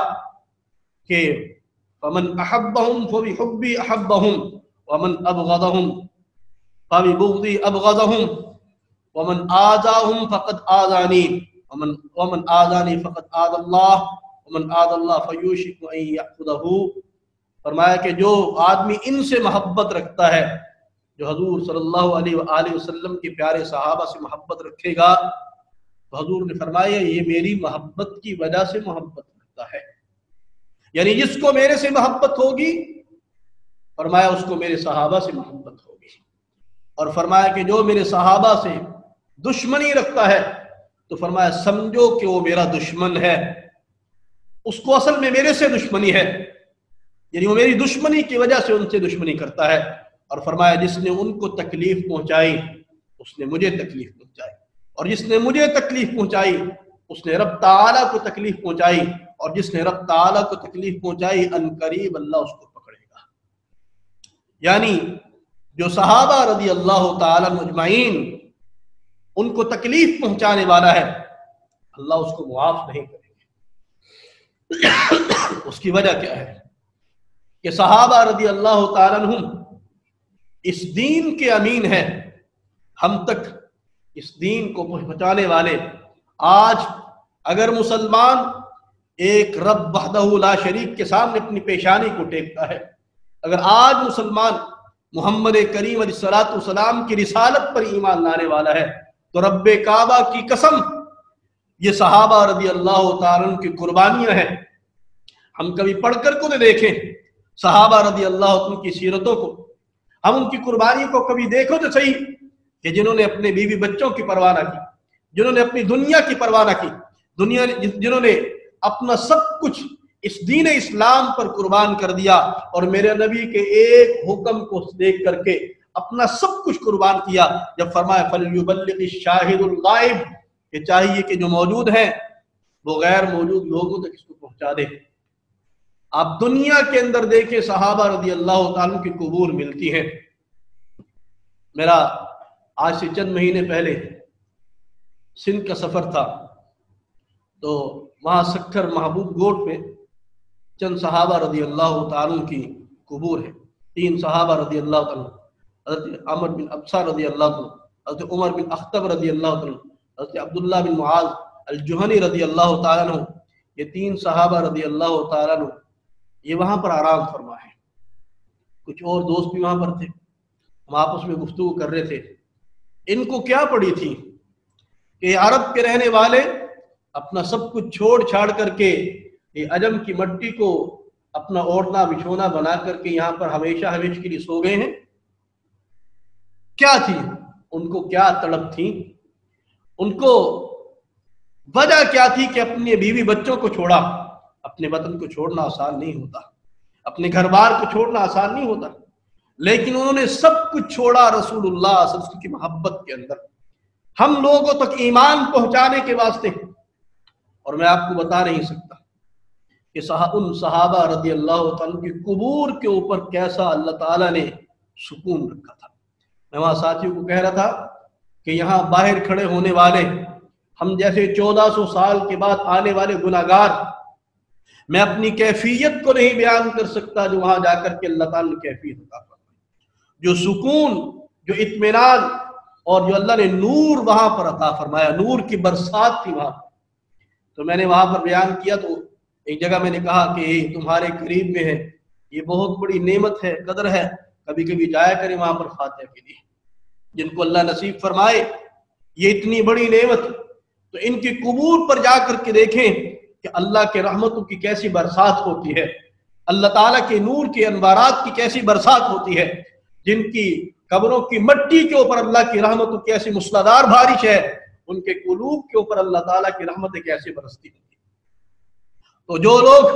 کہ فَمَنْ أَحَبَّهُمْ فَبِحُبِّي أَحَبَّهُمْ وَمَنْ أَبْغَضَهُمْ فَبِبُغْضِي أَبْغَضَهُمْ وَمَنْ آذَاهُمْ فَقَدْ آذَانِي وَمَنْ وَمَنْ آذَانِي فَقَدْ آذَى اللَّهُ وَمَنْ آذَى اللَّهَ فَيُوشِكُ أَنْ يَأْخُذَهُ۔ فرمایا کہ جو آدمی ان سے محبت رکھتا ہے، جو حضور صلی اللہ علیہ وآلہ وسلم کے پیارے صحابہ سے محبت رکھے گا، تو حضور نے فرمایا یہ میری محبت کی وجہ سے محبت رکھتا ہے، یعنی جس کو میرے سے محبت ہوگی فرمایا اس کو میرے صحابہ سے محبت ہوگی، اور فرمایا کہ جو میرے صحابہ سے دشمنی رکھتا ہے تو فرمایا سمجھو کہ وہ میرا دشمن ہے، اس کو اصل میں میرے سے دشمنی ہے، یعنی وہ میری دشمنی کی وجہ سے ان سے دشمنی کرتا ہے۔ اور فرمایا جس نے ان کو تکلیف پہنچائی اس نے مجھے تکلیف پہنچائی، اور جس نے مجھے تکلیف پہنچائی اس نے رب تعالیٰ کو تکلیف پہنچائی، اور جس نے رب تعالیٰ کو تکلیف پہنچائی ان قریب اللہ اس کو پکڑے گا۔ یعنی جو صحابہ رضی اللہ تعالیٰ مجمعین ان کو تکلیف پہنچانے والا ہے، اللہ اس کو معاف نہیں کرے گا۔ اس کی وجہ کیا ہے کہ صحابہ رضی اللہ تعالیٰ عنہم اس دین کے امین ہیں، ہم تک اس دین کو پہنچانے والے۔ آج اگر مسلمان ایک رب وحدہ لا شریک کے سامنے اپنی پیشانی کو ٹیکتا ہے، اگر آج مسلمان محمد کریم علیہ الصلوۃ والسلام کی رسالت پر ایمان لانے والا ہے تو رب کعبہ کی قسم یہ صحابہ رضی اللہ تعالیٰ عنہ کی قربانیاں ہیں۔ ہم کبھی پڑھ کر کو نہ دیکھیں صحابہ رضی اللہ عنہ کی سیرتوں کو، ہم ان کی قربانی کو کبھی دیکھو تو صحیح کہ جنہوں نے اپنے بیوی بچوں کی پرواہ نہ کی، جنہوں نے اپنی دنیا کی پرواہ نہ کی، دنیا جنہوں نے اپنا سب کچھ اس دین اسلام پر قربان کر دیا، اور میرے نبی کے ایک حکم کو دیکھ کر کے اپنا سب کچھ قربان کیا۔ جب فرمایا فَلْيُبَلِّغِ الشَّاهِدُ الْغَائِبُ، کہ چاہیے کہ جو موجود ہیں وہ غیر موجود لوگوں تک اس کو پہنچا دے۔ آپ دنیا کے اندر دیکھیں صحابہ رضی اللہ تعالیٰ کی قبور ملتی ہیں۔ میرا آج سے چند مہینے پہلے سندھ کا سفر تھا، تو وہاں سکھر محبوب گوٹ میں چند صحابہ رضی اللہ تعالیٰ کی قبور ہے۔ تین صحابہ رضی اللہ تعالیٰ، حضرت عمر بن ابسہ رضی اللہ تعالیٰ، حضرت عمر بن اخطب رضی اللہ تعالیٰ، حضرت عبداللہ بن معاذ الجہنی رضی اللہ تعالیٰ عنہ، یہ تین صحابہ رضی اللہ تعالیٰ عنہ یہ وہاں پر آرام فرما ہے۔ کچھ اور دوست بھی وہاں پر تھے، ہم آپس میں گفتگو کر رہے تھے۔ ان کو کیا پڑی تھی کہ عرب کے رہنے والے اپنا سب کچھ چھوڑ چھاڑ کر کے یہ عجم کی مٹی کو اپنا اوڑھنا بچھونا بنا کر کے یہاں پر ہمیشہ ہمیشہ کے لیے سو گئے ہیں؟ کیا تھی ان کو، کیا تڑپ تھی ان کو، وجہ کیا تھی کہ اپنے بیوی بچوں کو چھوڑا؟ اپنے وطن کو چھوڑنا آسان نہیں ہوتا، اپنے گھر بار کو چھوڑنا آسان نہیں ہوتا، لیکن انہوں نے سب کچھ چھوڑا رسول اللہ صلی اللہ علیہ وسلم کی محبت کے اندر، ہم لوگوں تک ایمان پہنچانے کے واسطے۔ اور میں آپ کو بتا نہیں سکتا کہ ان صحابہ رضی اللہ تعالیٰ کی قبور کے اوپر کیسا اللہ تعالیٰ نے سکون رکھا تھا۔ میں وہاں ساتھیوں کو کہہ رہا تھا کہ یہاں باہر کھڑے ہونے والے ہم جیسے چودہ سو سال کے بعد آنے والے گناہگار، میں اپنی کیفیت کو نہیں بیان کر سکتا جو وہاں جا کر کے اللہ تعالیٰ نے کیفیت عطا فرمائی، جو سکون، جو اطمینان، اور جو اللہ نے نور وہاں پر عطا فرمایا، نور کی برسات تھی وہاں پر۔ تو میں نے وہاں پر بیان کیا تو ایک جگہ میں نے کہا کہ یہ تمہارے قریب میں ہے، یہ بہت بڑی نعمت ہے، قدر ہے، کبھی کبھی جایا کریں وہاں پر فاتحہ کے لیے، جن کو اللہ نصیب فرمائے یہ اتنی بڑی نعمت، تو ان کی قبور پر جا کر کے دیکھیں کہ اللہ کے رحمتوں کی کیسی برسات ہوتی ہے، اللہ تعالیٰ کے نور کے انوارات کی کیسی برسات ہوتی ہے، جن کی قبروں کی مٹی کے اوپر اللہ کی رحمتوں کی ایسی مسلادھار بارش ہے، ان کے قلوب کے اوپر اللہ تعالیٰ کی رحمتیں کیسے برستی ہوتی ہیں۔ تو جو لوگ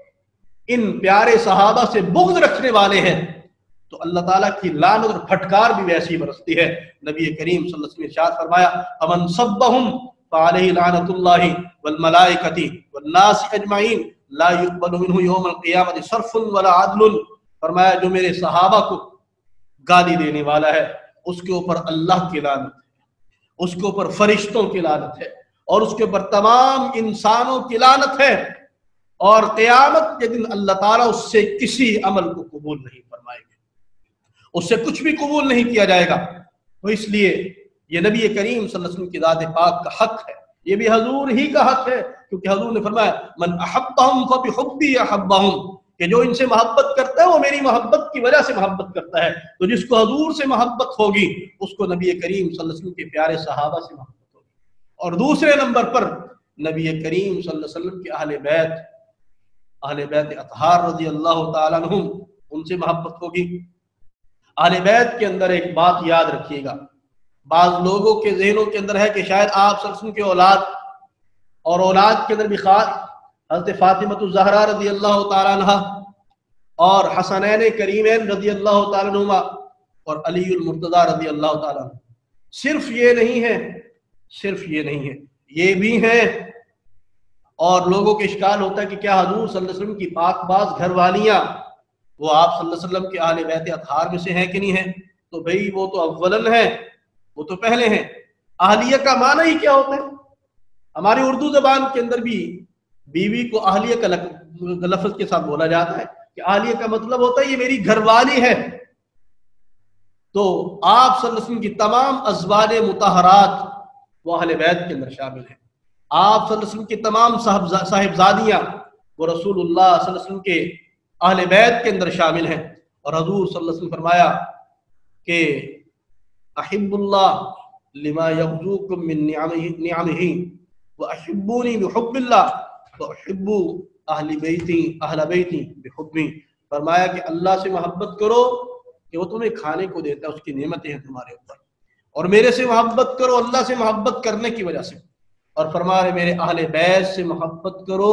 ان پیارے صحابہ سے بغض رکھنے والے ہیں تو اللہ تعالیٰ کی لعنت اور پھٹکار بھی ویسی برستی ہے۔ نبی کریم صلی اللہ علیہ وسلم نے ارشاد فرمایا فمن صبهم فعليه لعنت الله والملائکۃ والناس اجمعین لا يقبل منه یوم القیامۃ صرف ولا عدل، فرمایا جو میرے صحابہ کو گالی دینے والا ہے اس کے اوپر اللہ کی لعنت ہے، اس کے اوپر فرشتوں کی لعنت ہے، اور اس کے اوپر تمام انسانوں کی لعنت ہے، اور قیامت کے دن اللہ تعالیٰ اس سے کسی عمل کو قبول نہیں فرمائے گا، اس سے کچھ بھی قبول نہیں کیا جائے گا۔ تو اس لیے یہ نبی کریم صلی اللہ علیہ وسلم کی ذات پاک کا حق ہے، یہ بھی حضور ہی کا حق ہے، کیونکہ حضور نے فرمایا من احبہم فبحبی احبہم، کہ جو ان سے محبت کرتا ہے وہ میری محبت کی وجہ سے محبت کرتا ہے۔ تو جس کو حضور سے محبت ہوگی اس کو نبی کریم صلی اللہ علیہ وسلم کے پیارے صحابہ سے محبت ہوگی، اور دوسرے نمبر پر نبی کریم صلی اللہ علیہ وسلم کے اہل بیت، اہل بیت اطہار رضی اللہ تعالیٰ عنہم، ان سے محبت ہوگی۔ اہل بیت کے اندر ایک بات یاد رکھیے گا، بعض لوگوں کے ذہنوں کے اندر ہے کہ شاید آپ صلی اللہ علیہ وسلم کے اولاد، اور اولاد کے اندر بھی خاص حضرت فاطمہ الزہرا رضی اللہ تعالیٰ عنہ اور حسنین کریمین رضی اللہ تعالیٰ عنہما اور علی المرتضیٰ رضی اللہ تعالیٰ عنہ، صرف یہ نہیں ہے، صرف یہ نہیں ہے، یہ بھی ہیں۔ اور لوگوں کے اشکال ہوتا ہے کہ کیا حضور صلی اللہ علیہ وسلم کی پاک باز گھر والیاں وہ آپ صلی اللہ علیہ وسلم کے اہل بیت اطہار میں سے ہیں کہ نہیں ہیں؟ تو بھئی وہ تو اولن ہیں، وہ تو پہلے ہیں۔ اہلیہ کا معنی ہی کیا ہوتا ہے؟ ہماری اردو زبان کے اندر بھی بیوی کو اہلیہ کا لفظ کے ساتھ بولا جاتا ہے کہ اہلیہ کا مطلب ہوتا ہے یہ میری گھر والی ہے۔ تو آپ صلی اللہ علیہ وسلم کی تمام ازواج مطہرات وہ اہل بیت کے اندر شامل ہیں۔ آپ صلی اللہ علیہ وسلم کی تمام صاحبزادیاں وہ رسول اللہ صلی اللہ علیہ وسلم کے اہل بیت کے اندر شامل ہیں۔ اور حضور صلی اللہ علیہ وسلم فرمایا کہ احب اللہ لما یغزوکم من نعمہ واحبونی بحب اللہ واحبوا اہل بیتی اہل بیتی بحبی، فرمایا کہ اللہ سے محبت کرو کہ وہ تمہیں کھانے کو دیتا ہے، اس کی نعمتیں ہیں تمہارے اوپر، اور میرے سے محبت کرو اللہ سے محبت کرنے کی وجہ سے، اور فرما رہے میرے اہل بیت سے محبت کرو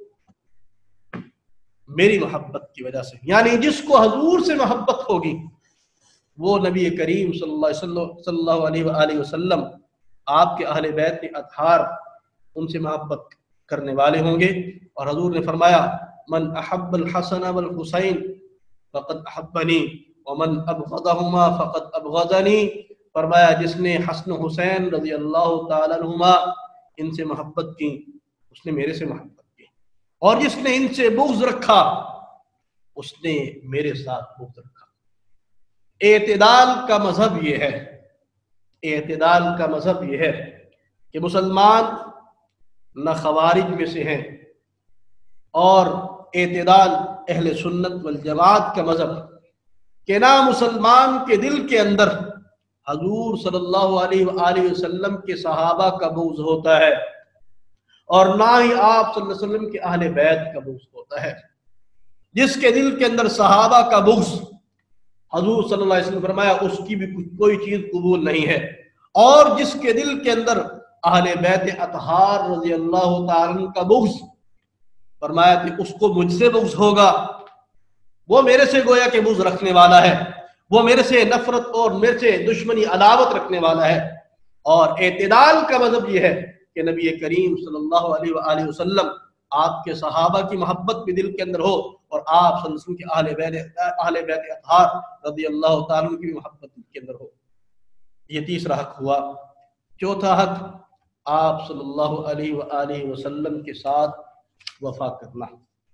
میری محبت کی وجہ سے۔ یعنی جس کو حضور سے محبت ہوگی وہ نبی کریم صلی اللہ علیہ وسلم صلی اللہ علیہ وآلہ وسلم آپ کے اہل بیت اطہار ان سے محبت کرنے والے ہوں گے۔ اور حضور نے فرمایا من احب الحسن والحسین فقد احبنی ومن ابغضہما فقد ابغضنی، فرمایا جس نے حسن حسین رضی اللہ تعالیٰ عنہما ان سے محبت کی اس نے میرے سے محبت کی، اور جس نے ان سے بغض رکھا اس نے میرے ساتھ بغض رکھا۔ اعتدال کا مذہب یہ ہے، اعتدال کا مذہب یہ ہے کہ مسلمان نہ خوارج میں سے ہیں، اور اعتدال اہل سنت والجماعت کا مذہب کہ نہ مسلمان کے دل کے اندر حضور صلی اللہ علیہ وآلہ وسلم کے صحابہ کا بغض ہوتا ہے، اور نہ ہی آپ صلی اللہ علیہ وسلم کے اہل بیت کا بغض ہوتا ہے۔ جس کے دل کے اندر صحابہ کا بغض، حضور صلی اللہ علیہ وسلم فرمایا اس کی بھی کوئی چیز قبول نہیں ہے۔ اور جس کے دل کے اندر اہل بیت اطہار رضی اللہ تعالیٰ عنہ کا بغض، فرمایا کہ اس کو مجھ سے بغض ہوگا، وہ میرے سے گویا کہ بغض رکھنے والا ہے، وہ میرے سے نفرت اور میرے سے دشمنی عداوت رکھنے والا ہے۔ اور اعتدال کا مذہب یہ ہے کہ نبی کریم صلی اللہ علیہ وآلہ وسلم آپ کے صحابہ کی محبت بھی دل کے اندر ہو، اور آپ صلی اللہ علیہ وسلم کے اہل بیت اہل بیت اطہار رضی اللہ تعالیٰ عنہ کی بھی محبت دل کے اندر ہو۔ یہ تیسرا حق ہوا۔ چوتھا حق، آپ صلی اللہ علیہ وآلہ وسلم کے ساتھ وفا کرنا۔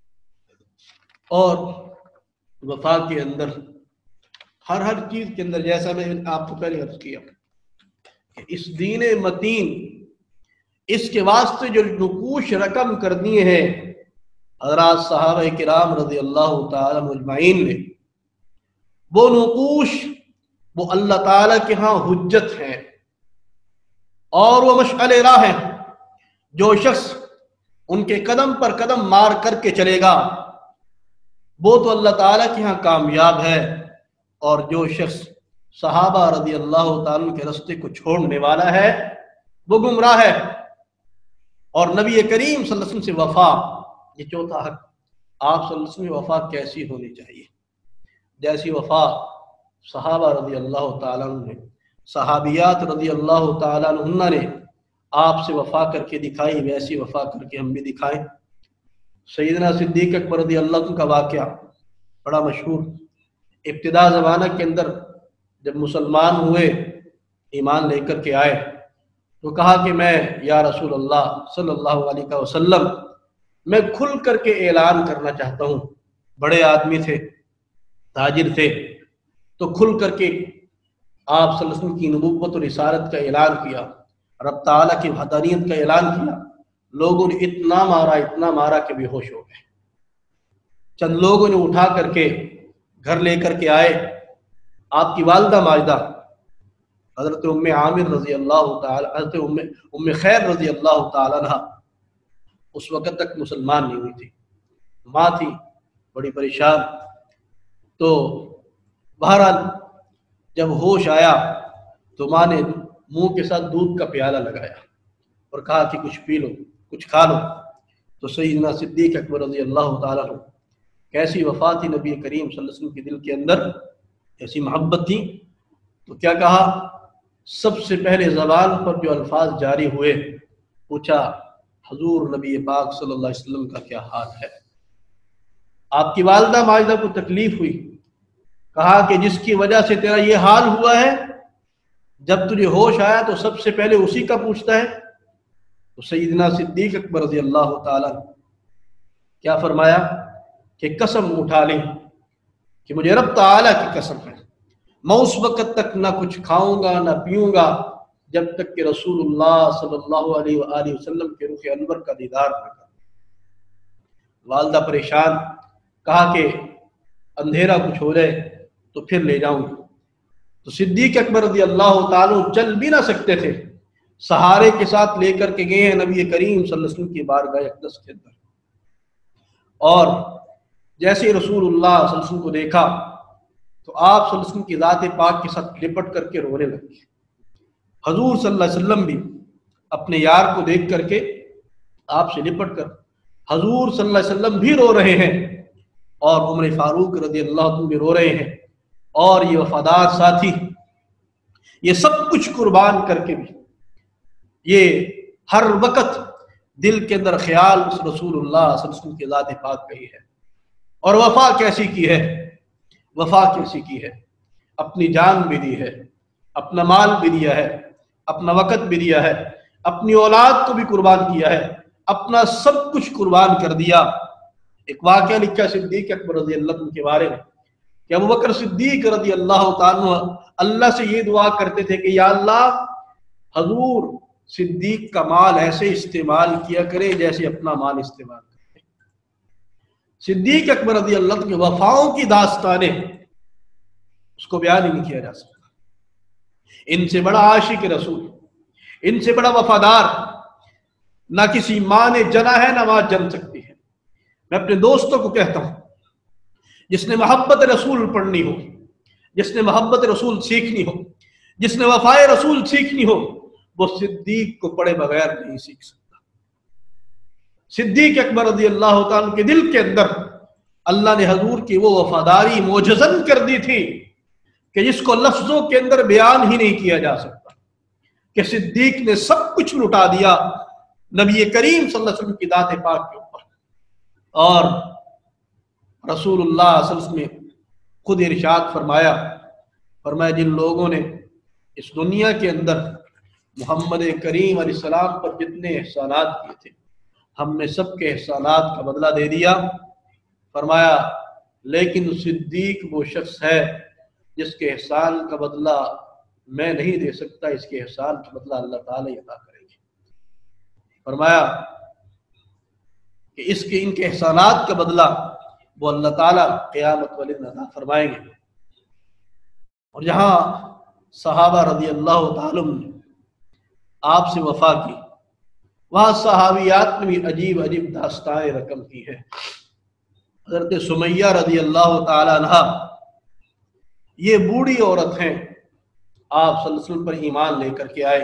اور وفا کے اندر ہر ہر چیز کے اندر، جیسا میں نے آپ کو پہلے عرض کیا کہ اس دین متین، اس کے واسطے جو نقوش رقم کر دیے ہیں حضرات صحابہ کرام رضی اللہ تعالی مجمعین نے، وہ نقوش وہ اللہ تعالیٰ کے ہاں حجت ہیں اور وہ مشعل راہ ہیں۔ جو شخص ان کے قدم پر قدم مار کر کے چلے گا وہ تو اللہ تعالیٰ کے ہاں کامیاب ہے، اور جو شخص صحابہ رضی اللہ تعالیٰ کے راستے کو چھوڑنے والا ہے وہ گمراہ ہے۔ اور نبی کریم صلی اللہ علیہ وسلم سے وفا، یہ چوتھا حق، آپ صلی اللہ علیہ وسلم کی وفا کیسی ہونی چاہیے؟ جیسی وفا صحابہ رضی اللہ تعالیٰ عنہ نے، صحابیات رضی اللہ تعالیٰ عنہ نے آپ سے وفا کر کے دکھائی، ویسی وفا کر کے ہم بھی دکھائیں۔ سیدنا صدیق اکبر رضی اللہ عنہ کا واقعہ بڑا مشہور، ابتدا زمانہ کے اندر جب مسلمان ہوئے، ایمان لے کر کے آئے، تو کہا کہ میں یا رسول اللہ صلی اللہ علیہ وسلم میں کھل کر کے اعلان کرنا چاہتا ہوں۔ بڑے آدمی تھے، تاجر تھے، تو کھل کر کے آپ صلی اللہ علیہ وسلم کی نبوت اور رسالت کا اعلان کیا، رب تعالیٰ کی وحدانیت کا اعلان کیا۔ لوگوں نے اتنا مارا اتنا مارا کہ بے ہوش ہو گئے۔ چند لوگوں نے اٹھا کر کے گھر لے کر کے آئے۔ آپ کی والدہ ماجدہ حضرت ام عامر رضی اللہ تعالی حضرت ام ام خیر رضی اللہ تعالی عنہ اس وقت تک مسلمان نہیں ہوئی تھی، ماں تھی بڑی پریشان۔ تو بہرحال جب ہوش آیا تو ماں نے منہ کے ساتھ دودھ کا پیالہ لگایا اور کہا کہ کچھ پی لو، کچھ کھا لو۔ تو سیدنا صدیق اکبر رضی اللہ تعالیٰ عنہ، کیسی وفا تھی نبی کریم صلی اللہ علیہ وسلم کے دل کے اندر، ایسی محبت تھی۔ تو کیا کہا؟ سب سے پہلے زبان پر جو الفاظ جاری ہوئے، پوچھا حضور نبی پاک صلی اللہ علیہ وسلم کا کیا حال ہے؟ آپ کی والدہ ماجدہ کو تکلیف ہوئی، کہا کہ جس کی وجہ سے تیرا یہ حال ہوا ہے، جب تجھے ہوش آیا تو سب سے پہلے اسی کا پوچھتا ہے۔ تو سیدنا صدیق اکبر رضی اللہ تعالیٰ کیا فرمایا کہ قسم اٹھا لیں کہ مجھے رب تعالیٰ کی قسم ہے، میں اس وقت تک نہ کچھ کھاؤں گا نہ پیوں گا جب تک کہ رسول اللہ صلی اللہ علیہ وآلہ وسلم کے رخ انور کا دیدار نہ کروں۔ والدہ پریشان، کہا کہ اندھیرا کچھ ہو جائے تو پھر لے جاؤں گا۔ تو صدیق اکبر رضی اللہ تعالیٰ چل بھی نہ سکتے تھے، سہارے کے ساتھ لے کر کے گئے ہیں نبی کریم صلی اللہ علیہ وسلم کی بارگاہ اقدس کے اندر۔ اور جیسے رسول اللہ صلی اللہ علیہ وسلم کو دیکھا تو آپ صلی اللہ علیہ وسلم کی ذات پاک کے ساتھ لپٹ کر کے رونے لگے۔ حضور صلی اللہ علیہ وسلم بھی اپنے یار کو دیکھ کر کے آپ سے لپٹ کر حضور صلی اللہ علیہ وسلم بھی رو رہے ہیں، اور عمر فاروق رضی اللہ عنہ بھی رو رہے ہیں، اور یہ وفادار ساتھی یہ سب کچھ قربان کر کے بھی یہ ہر وقت دل کے اندر خیال اس رسول اللہ صلی اللہ علیہ وسلم کی ذات پاک کا ہی ہے۔ اور وفا کیسی کی ہے، وفا کیسی کی ہے، اپنی جان بھی دی ہے، اپنا مال بھی دیا ہے، اپنا وقت بھی دیا ہے، اپنی اولاد کو بھی قربان کیا ہے، اپنا سب کچھ قربان کر دیا۔ ایک واقعہ لکھا صدیق اکبر رضی اللہ عنہ کے بارے میں کہ ابو بکر صدیق رضی اللہ تعالیٰ اللہ سے یہ دعا کرتے تھے کہ یا اللہ، حضور صدیق کا مال ایسے استعمال کیا کرے جیسے اپنا مال استعمال کرتے۔ صدیق اکبر رضی اللہ عنہ کی وفاؤں کی داستانیں اس کو بیان ہی نہیں کیا جا سکتا۔ ان سے بڑا عاشق رسول، ان سے بڑا وفادار نہ کسی ماں نے جنا ہے نہ ماں جن سکتی ہے۔ میں اپنے دوستوں کو کہتا ہوں، جس نے محبت رسول پڑھنی ہو، جس نے محبت رسول سیکھنی ہو، جس نے وفائے رسول سیکھنی ہو، وہ صدیق کو پڑھے بغیر نہیں سیکھ سکتا۔ صدیق اکبر رضی اللہ تعالیٰ کے دل کے اندر اللہ نے حضور کی وہ وفاداری معجزن کر دی تھی کہ جس کو لفظوں کے اندر بیان ہی نہیں کیا جا سکتا، کہ صدیق نے سب کچھ لٹا دیا نبی کریم صلی اللہ علیہ وسلم کی ذات پاک کے اوپر۔ اور رسول اللہ صلی اللہ علیہ وسلم نے خود ارشاد فرمایا فرمایا جن لوگوں نے اس دنیا کے اندر محمد کریم علیہ السلام پر جتنے احسانات کیے تھے، ہم نے سب کے احسانات کا بدلہ دے دیا۔ فرمایا لیکن صدیق وہ شخص ہے جس کے احسان کا بدلہ میں نہیں دے سکتا، اس کے احسان کا بدلہ اللہ تعالیٰ عطا کریں گے۔ فرمایا کہ اس کے ان کے احسانات کا بدلہ وہ اللہ تعالیٰ قیامت والے دن عطا فرمائیں گے۔ اور جہاں صحابہ رضی اللہ تعالیٰ نے آپ سے وفا کی، وہاں صحابیات نے بھی عجیب عجیب داستانیں رقم کی ہے۔ حضرت سمیہ رضی اللہ تعالیٰ عنہ یہ بوڑھی عورت ہیں، آپ صلی اللہ علیہ وسلم پر ایمان لے کر کے آئے،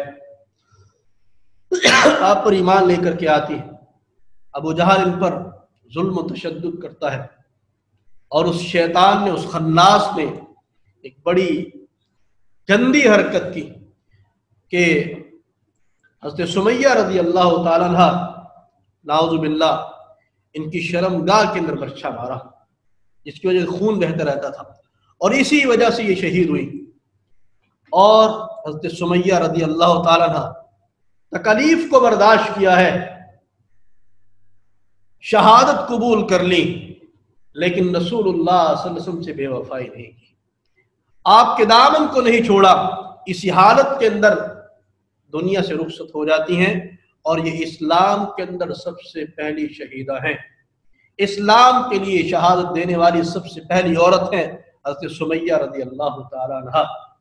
آپ پر ایمان لے کر کے آتی ہے۔ ابو جہل ان پر ظلم و تشدد کرتا ہے، اور اس شیطان نے، اس خناس نے ایک بڑی گندی حرکت کی کہ حضرت سمیہ رضی اللہ تعالیٰ عنہ نعوذ باللہ ان کی شرمگاہ کے اندر برچھا مارا، جس کی وجہ سے خون بہتا رہتا تھا، اور اسی وجہ سے یہ شہید ہوئی۔ اور حضرت سمیہ رضی اللہ تعالیٰ عنہ تکلیف کو برداشت کیا ہے، شہادت قبول کر لی، لیکن رسول اللہ صلی اللہ علیہ وسلم سے بے وفائی نہیں کی، آپ کے دامن کو نہیں چھوڑا۔ اسی حالت کے اندر دنیا سے رخصت ہو جاتی ہیں، اور یہ اسلام کے اندر سب سے پہلی شہیدہ ہیں، اسلام کے لیے شہادت دینے والی سب سے پہلی عورت ہیں حضرت سمیہ رضی اللہ تعالیٰ عنہ۔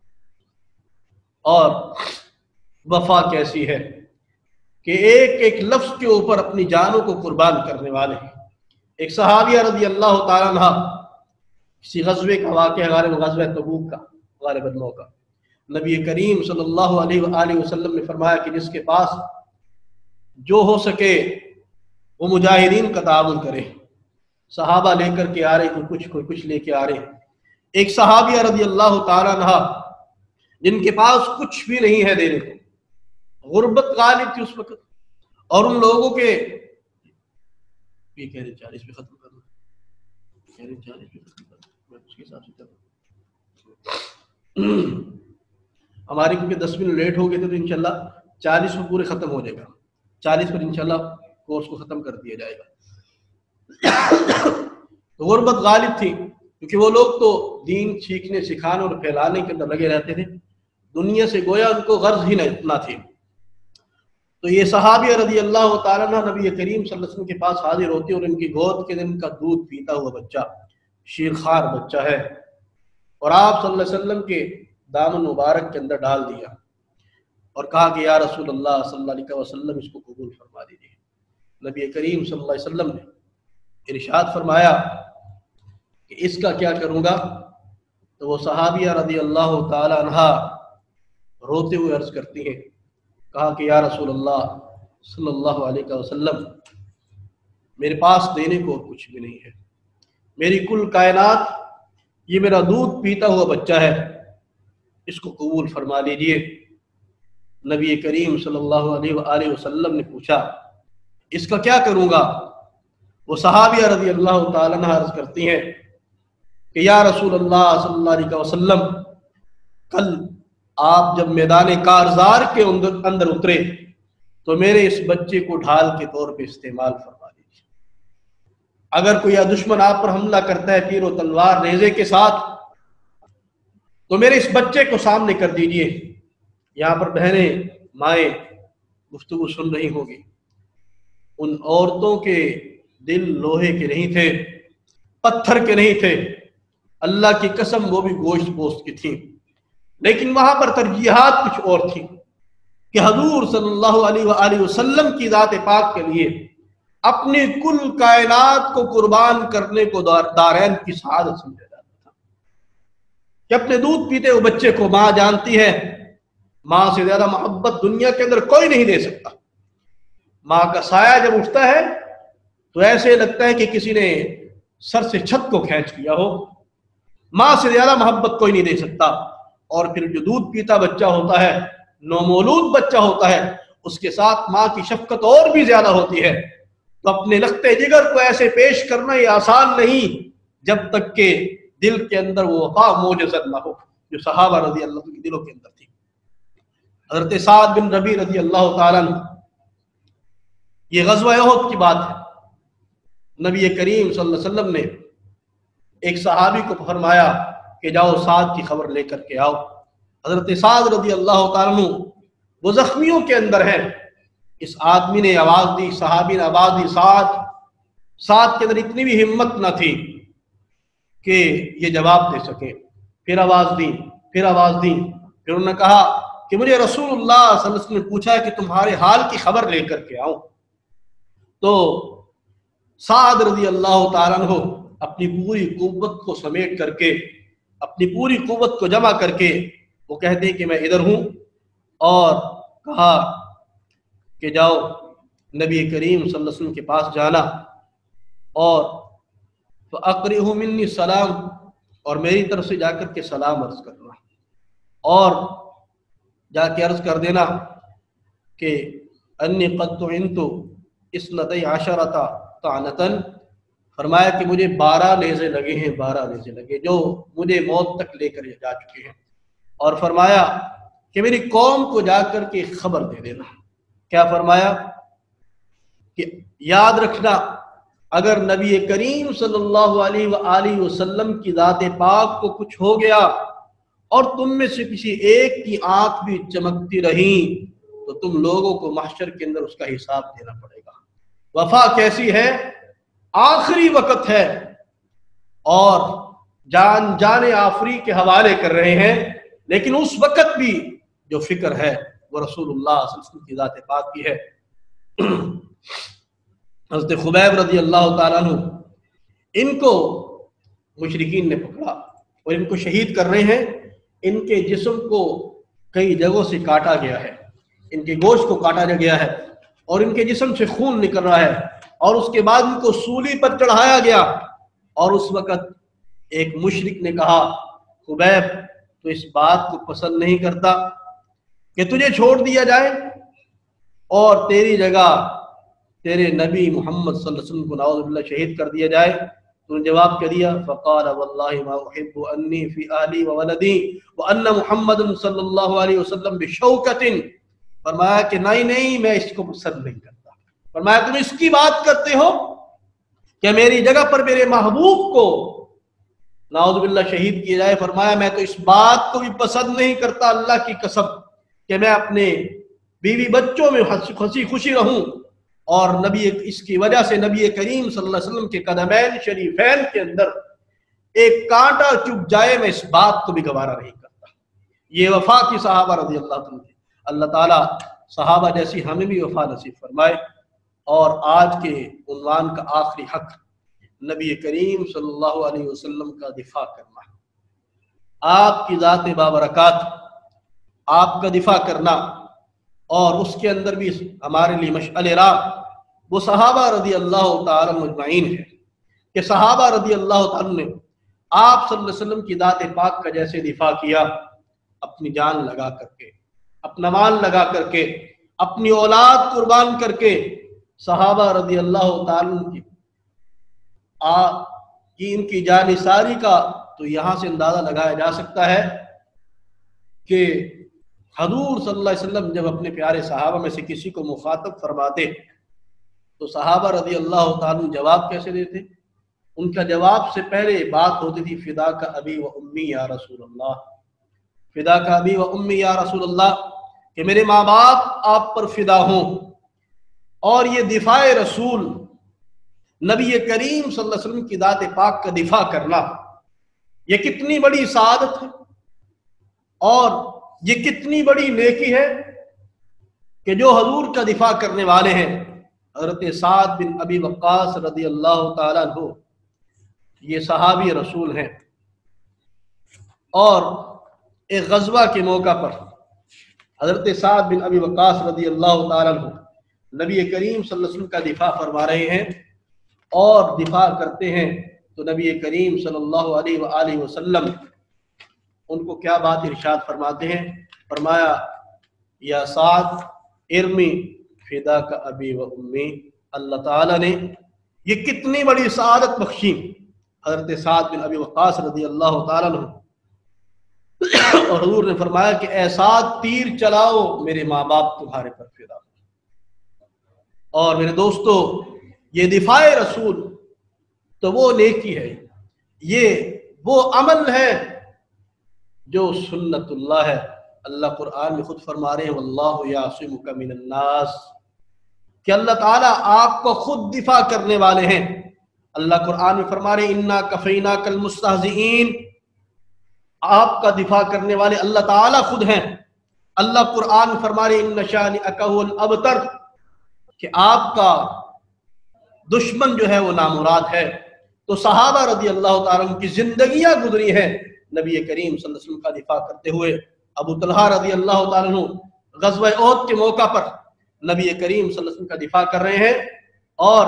اور وفا کیسی ہے کہ ایک ایک لفظ کے اوپر اپنی جانوں کو قربان کرنے والے ہیں۔ ایک صحابیہ رضی اللہ تعالیٰ عنہ، کسی غزوے کا واقعہ، غالب غزوہ تبوک کا غالباً موقع، نبی کریم صلی اللہ علیہ وآلہ وسلم نے فرمایا کہ جس کے پاس جو ہو سکے وہ مجاہدین کا تعاون کرے۔ صحابہ لے کر کے آ رہے، کوئی کچھ کوئی کچھ لے کے آ رہے۔ ایک صحابیہ رضی اللہ تعالیٰ عنہ جن کے پاس کچھ بھی نہیں ہے دینے کو، غربت غالب تھی اس وقت، اور ان لوگوں کے یہ کہہ رہے چالیس پہ ختم کرنا، کہہ رہے چالیس پہ ختم کرنا، میں اس کے حساب سے چلوں۔ ہماری کیونکہ دس منٹ لیٹ ہو گئے تھے، تو انشاءاللہ چالیس میں پورے ختم ہو جائے گا، چالیس پر انشاءاللہ کورس کو ختم کر دیا جائے گا۔ تو غربت غالب تھی، کیونکہ وہ لوگ تو دین سیکھنے، سکھانے اور پھیلانے کے اندر لگے رہتے تھے، دنیا سے گویا ان کو غرض ہی نہ تھی۔ تو یہ صحابی رضی اللہ تعالیٰ عنہ نبی کریم صلی اللہ علیہ وسلم کے پاس حاضر ہوتے، اور ان کی گود کے دن کا دودھ پیتا ہوا بچہ، شیرخوار بچہ ہے، اور آپ صلی اللہ علیہ وسلم کے دامن مبارک کے اندر ڈال دیا، اور کہا کہ یا رسول اللہ صلی اللہ علیہ وسلم اس کو قبول فرما دیجیے۔ نبی کریم صلی اللہ علیہ وسلم نے ارشاد فرمایا کہ اس کا کیا کروں گا؟ تو وہ صحابیہ رضی اللہ تعالی عنہ روتے ہوئے عرض کرتی ہیں، کہا کہ یا رسول اللہ صلی اللہ علیہ وسلم میرے پاس دینے کو کچھ بھی نہیں ہے، میری کل کائنات یہ میرا دودھ پیتا ہوا بچہ ہے، اس کو قبول فرما لیجئے۔ نبی کریم صلی اللہ علیہ وآلہ وسلم نے پوچھا اس کا کیا کروں گا؟ وہ صحابیہ رضی اللہ تعالیٰ عنہ عرض کرتی ہیں کہ یا رسول اللہ صلی اللہ علیہ وسلم کل آپ جب میدان کارزار کے اندر اندر اترے تو میرے اس بچے کو ڈھال کے طور پہ استعمال فرما دیجیے۔ اگر کوئی دشمن آپ پر حملہ کرتا ہے تیر و تلوار نیزے کے ساتھ تو میرے اس بچے کو سامنے کر دیجیے۔ یہاں پر بہنیں مائیں گفتگو سن رہی ہوگی، ان عورتوں کے دل لوہے کے نہیں تھے، پتھر کے نہیں تھے، اللہ کی قسم وہ بھی گوشت پوست کی تھیں، لیکن وہاں پر ترجیحات کچھ اور تھیں۔ کہ حضور صلی اللہ علیہ وآلہ وسلم کی ذات پاک کے لیے اپنی کل کائنات کو قربان کرنے کو دارین کی سعادت سمجھا جاتا تھا کہ اپنے دودھ پیتے ہوئے بچے کو ماں جانتی ہے، ماں سے زیادہ محبت دنیا کے اندر کوئی نہیں دے سکتا۔ ماں کا سایہ جب اٹھتا ہے تو ایسے لگتا ہے کہ کسی نے سر سے چھت کو کھینچ لیا ہو۔ ماں سے زیادہ محبت کوئی نہیں دے سکتا۔ اور پھر جو دودھ پیتا بچہ ہوتا ہے، نومولود بچہ ہوتا ہے، اس کے ساتھ ماں کی شفقت اور بھی زیادہ ہوتی ہے۔ تو اپنے لختے جگر کو ایسے پیش کرنا یہ آسان نہیں جب تک کہ دل کے اندر وہ وفا موجزن نہ ہو، جو صحابہ رضی اللہ عنہ کے دلوں کے اندر تھی۔ حضرت سعد بن ربیع رضی اللہ تعالیٰ عنہ، یہ غزوہ احد کی بات ہے، نبی کریم صلی اللہ علیہ وسلم نے ایک صحابی کو فرمایا کہ جاؤ سعد کی خبر لے کر کے آؤ۔ حضرت سعد رضی اللہ تعالیٰ عنہ وہ زخمیوں کے اندر ہے۔ اس آدمی نے آواز دی، صحابی نے آواز دی، سعد سعد کے اندر اتنی بھی ہمت نہ تھی کہ یہ جواب دے سکے۔ پھر آواز دی، پھر آواز دی، پھر انہوں نے کہا کہ مجھے رسول اللہ صلی اللہ علیہ وسلم نے پوچھا ہے کہ تمہارے حال کی خبر لے کر کے آؤں۔ تو سعد رضی اللہ تعالیٰ عنہ اپنی پوری قوت کو سمیٹ کر کے، اپنی پوری قوت کو جمع کر کے وہ کہتے کہ میں ادھر ہوں، اور کہا کہ جاؤ نبی کریم صلی اللہ علیہ وسلم کے پاس جانا اور فَأَقْرِئُهُ مِنِّي سلام، اور میری طرف سے جا کر کے سلام عرض کرنا، اور جا کے عرض کر دینا کہ انی قد طعنت اثنتی عشرۃ طعنۃ، فرمایا کہ مجھے بارہ نیزے لگے ہیں، بارہ نیزے لگے جو مجھے موت تک لے کر جا چکے ہیں۔ اور فرمایا کہ میری قوم کو جا کر کے خبر دے دینا۔ کیا فرمایا کہ یاد رکھنا اگر نبی کریم صلی اللہ علیہ وآلہ وسلم کی ذات پاک کو کچھ ہو گیا اور تم میں سے کسی ایک کی آنکھ بھی چمکتی رہی تو تم لوگوں کو محشر کے اندر اس کا حساب دینا پڑے گا۔ وفا کیسی ہے؟ آخری وقت ہے اور جان جان آفری کے حوالے کر رہے ہیں، لیکن اس وقت بھی جو فکر ہے وہ رسول اللہ صلی اللہ علیہ وسلم کی ذات پاک کی ہے۔ حضرت خبیب رضی اللہ تعالیٰ عنہ، ان کو مشرکین نے پکڑا اور ان کو شہید کر رہے ہیں۔ ان کے جسم کو کئی جگہوں سے کاٹا گیا ہے، ان کے گوشت کو کاٹا گیا ہے اور ان کے جسم سے خون نکل رہا ہے، اور اس کے بعد ان کو سولی پر چڑھایا گیا۔ اور اس وقت ایک مشرک نے کہا خبیب تو اس بات کو پسند نہیں کرتا کہ تجھے چھوڑ دیا جائے اور تیری جگہ تیرے نبی محمد صلی اللہ علیہ وسلم کو نعوذ باللہ شہید کر دیا جائے؟ تو نے جواب کیا دیا، فقال واللہ ما احب انی فی اہلی وولدی وان محمد صلی اللہ علیہ وسلم بشوکۃ، فرمایا کہ نہیں نہیں میں اس کو پسند نہیں کرتا۔ فرمایا تم اس کی بات کرتے ہو کہ میری جگہ پر میرے محبوب کو نعوذ باللہ شہید کیا جائے؟ فرمایا میں تو اس بات کو بھی پسند نہیں کرتا اللہ کی قسم کہ میں اپنے بیوی بچوں میں ہنسی خوشی رہوں، اور نبی اس کی وجہ سے نبی کریم صلی اللہ علیہ وسلم کے قدمین شریفین کے اندر ایک کانٹا چبھ جائے میں اس بات کو بھی گوارا نہیں کرتا۔ یہ وفا کی صحابہ رضی اللہ عنہ۔ اللہ تعالیٰ صحابہ جیسی ہمیں بھی وفا نصیب فرمائے۔ اور آج کے عنوان کا آخری حق نبی کریم صلی اللہ علیہ وسلم کا دفاع کرنا، آپ کی ذات بابرکات، آپ کا دفاع کرنا، اور اس کے اندر بھی ہمارے لیے مشعل راہ وہ صحابہ رضی اللہ تعالیٰ مجمعین ہے کہ صحابہ رضی اللہ تعالیٰ نے آپ صلی اللہ علیہ وسلم کی ذات پاک کا جیسے دفاع کیا، اپنی جان لگا کر کے، اپنا مال لگا کر کے، اپنی اولاد قربان کر کے، صحابہ رضی اللہ تعالیٰ کی کی ان کی جانثاری کا تو یہاں سے اندازہ لگایا جا سکتا ہے کہ حضور صلی اللہ علیہ وسلم جب اپنے پیارے صحابہ میں سے کسی کو مخاطب فرماتے تو صحابہ رضی اللہ تعالیٰ جواب کیسے دیتے؟ ان کا جواب سے پہلے بات ہوتی تھی فدا کا ابی و امی یا رسول اللہ، فدا کا ابی و امی یا رسول اللہ، کہ میرے ماں باپ آپ پر فدا ہوں۔ اور یہ دفاع رسول، نبی کریم صلی اللہ علیہ وسلم کی ذات پاک کا دفاع کرنا، یہ کتنی بڑی سعادت ہے اور یہ کتنی بڑی نیکی ہے کہ جو حضور کا دفاع کرنے والے ہیں حضرت سعد بن ابی وقاص رضی اللہ تعالیٰ عنہ، یہ صحابی رسول ہیں، اور ایک غزوہ کے موقع پر حضرت سعد بن ابی وقاص رضی اللہ تعالیٰ عنہ نبی کریم صلی اللہ علیہ وسلم کا دفاع فرما رہے ہیں، اور دفاع کرتے ہیں تو نبی کریم صلی اللہ علیہ وآلہ وسلم ان کو کیا بات ارشاد فرماتے ہیں؟ فرمایا یا سعد ارمی فدا کا ابی و امی، اللہ تعالیٰ نے یہ کتنی بڑی سعادت بخشی حضرت سعد بن ابی وقاص رضی اللہ تعالیٰ عنہ، اور حضور نے فرمایا کہ اے سعد تیر چلاؤ، میرے ماں باپ تمہارے پر فدا۔ اور میرے دوستو، یہ دفاع رسول تو وہ نیکی ہے، یہ وہ عمل ہے جو سنت اللہ ہے۔ اللہ قرآن میں خود فرما رہے ہیں واللہ یعصمک من الناس، کہ اللہ تعالیٰ آپ کو خود دفاع کرنے والے ہیں۔ اللہ قرآن میں فرما رہے ہیں انا کفیناک المستہزئین، آپ کا دفاع کرنے والے اللہ تعالیٰ خود ہیں۔ اللہ قرآن میں فرما رہے ہیں ان شانئک هو الابتر، کہ آپ کا دشمن جو ہے وہ نامراد ہے۔ تو صحابہ رضی اللہ تعالیٰ عنہ کی زندگیاں گزری ہیں نبی کریم صلی اللہ علیہ وسلم کا دفاع کرتے ہوئے۔ ابو طلحہ رضی اللہ تعالیٰ عنہ غزوہ احد کے موقع پر نبی کریم صلی اللہ علیہ وسلم کا دفاع کر رہے ہیں، اور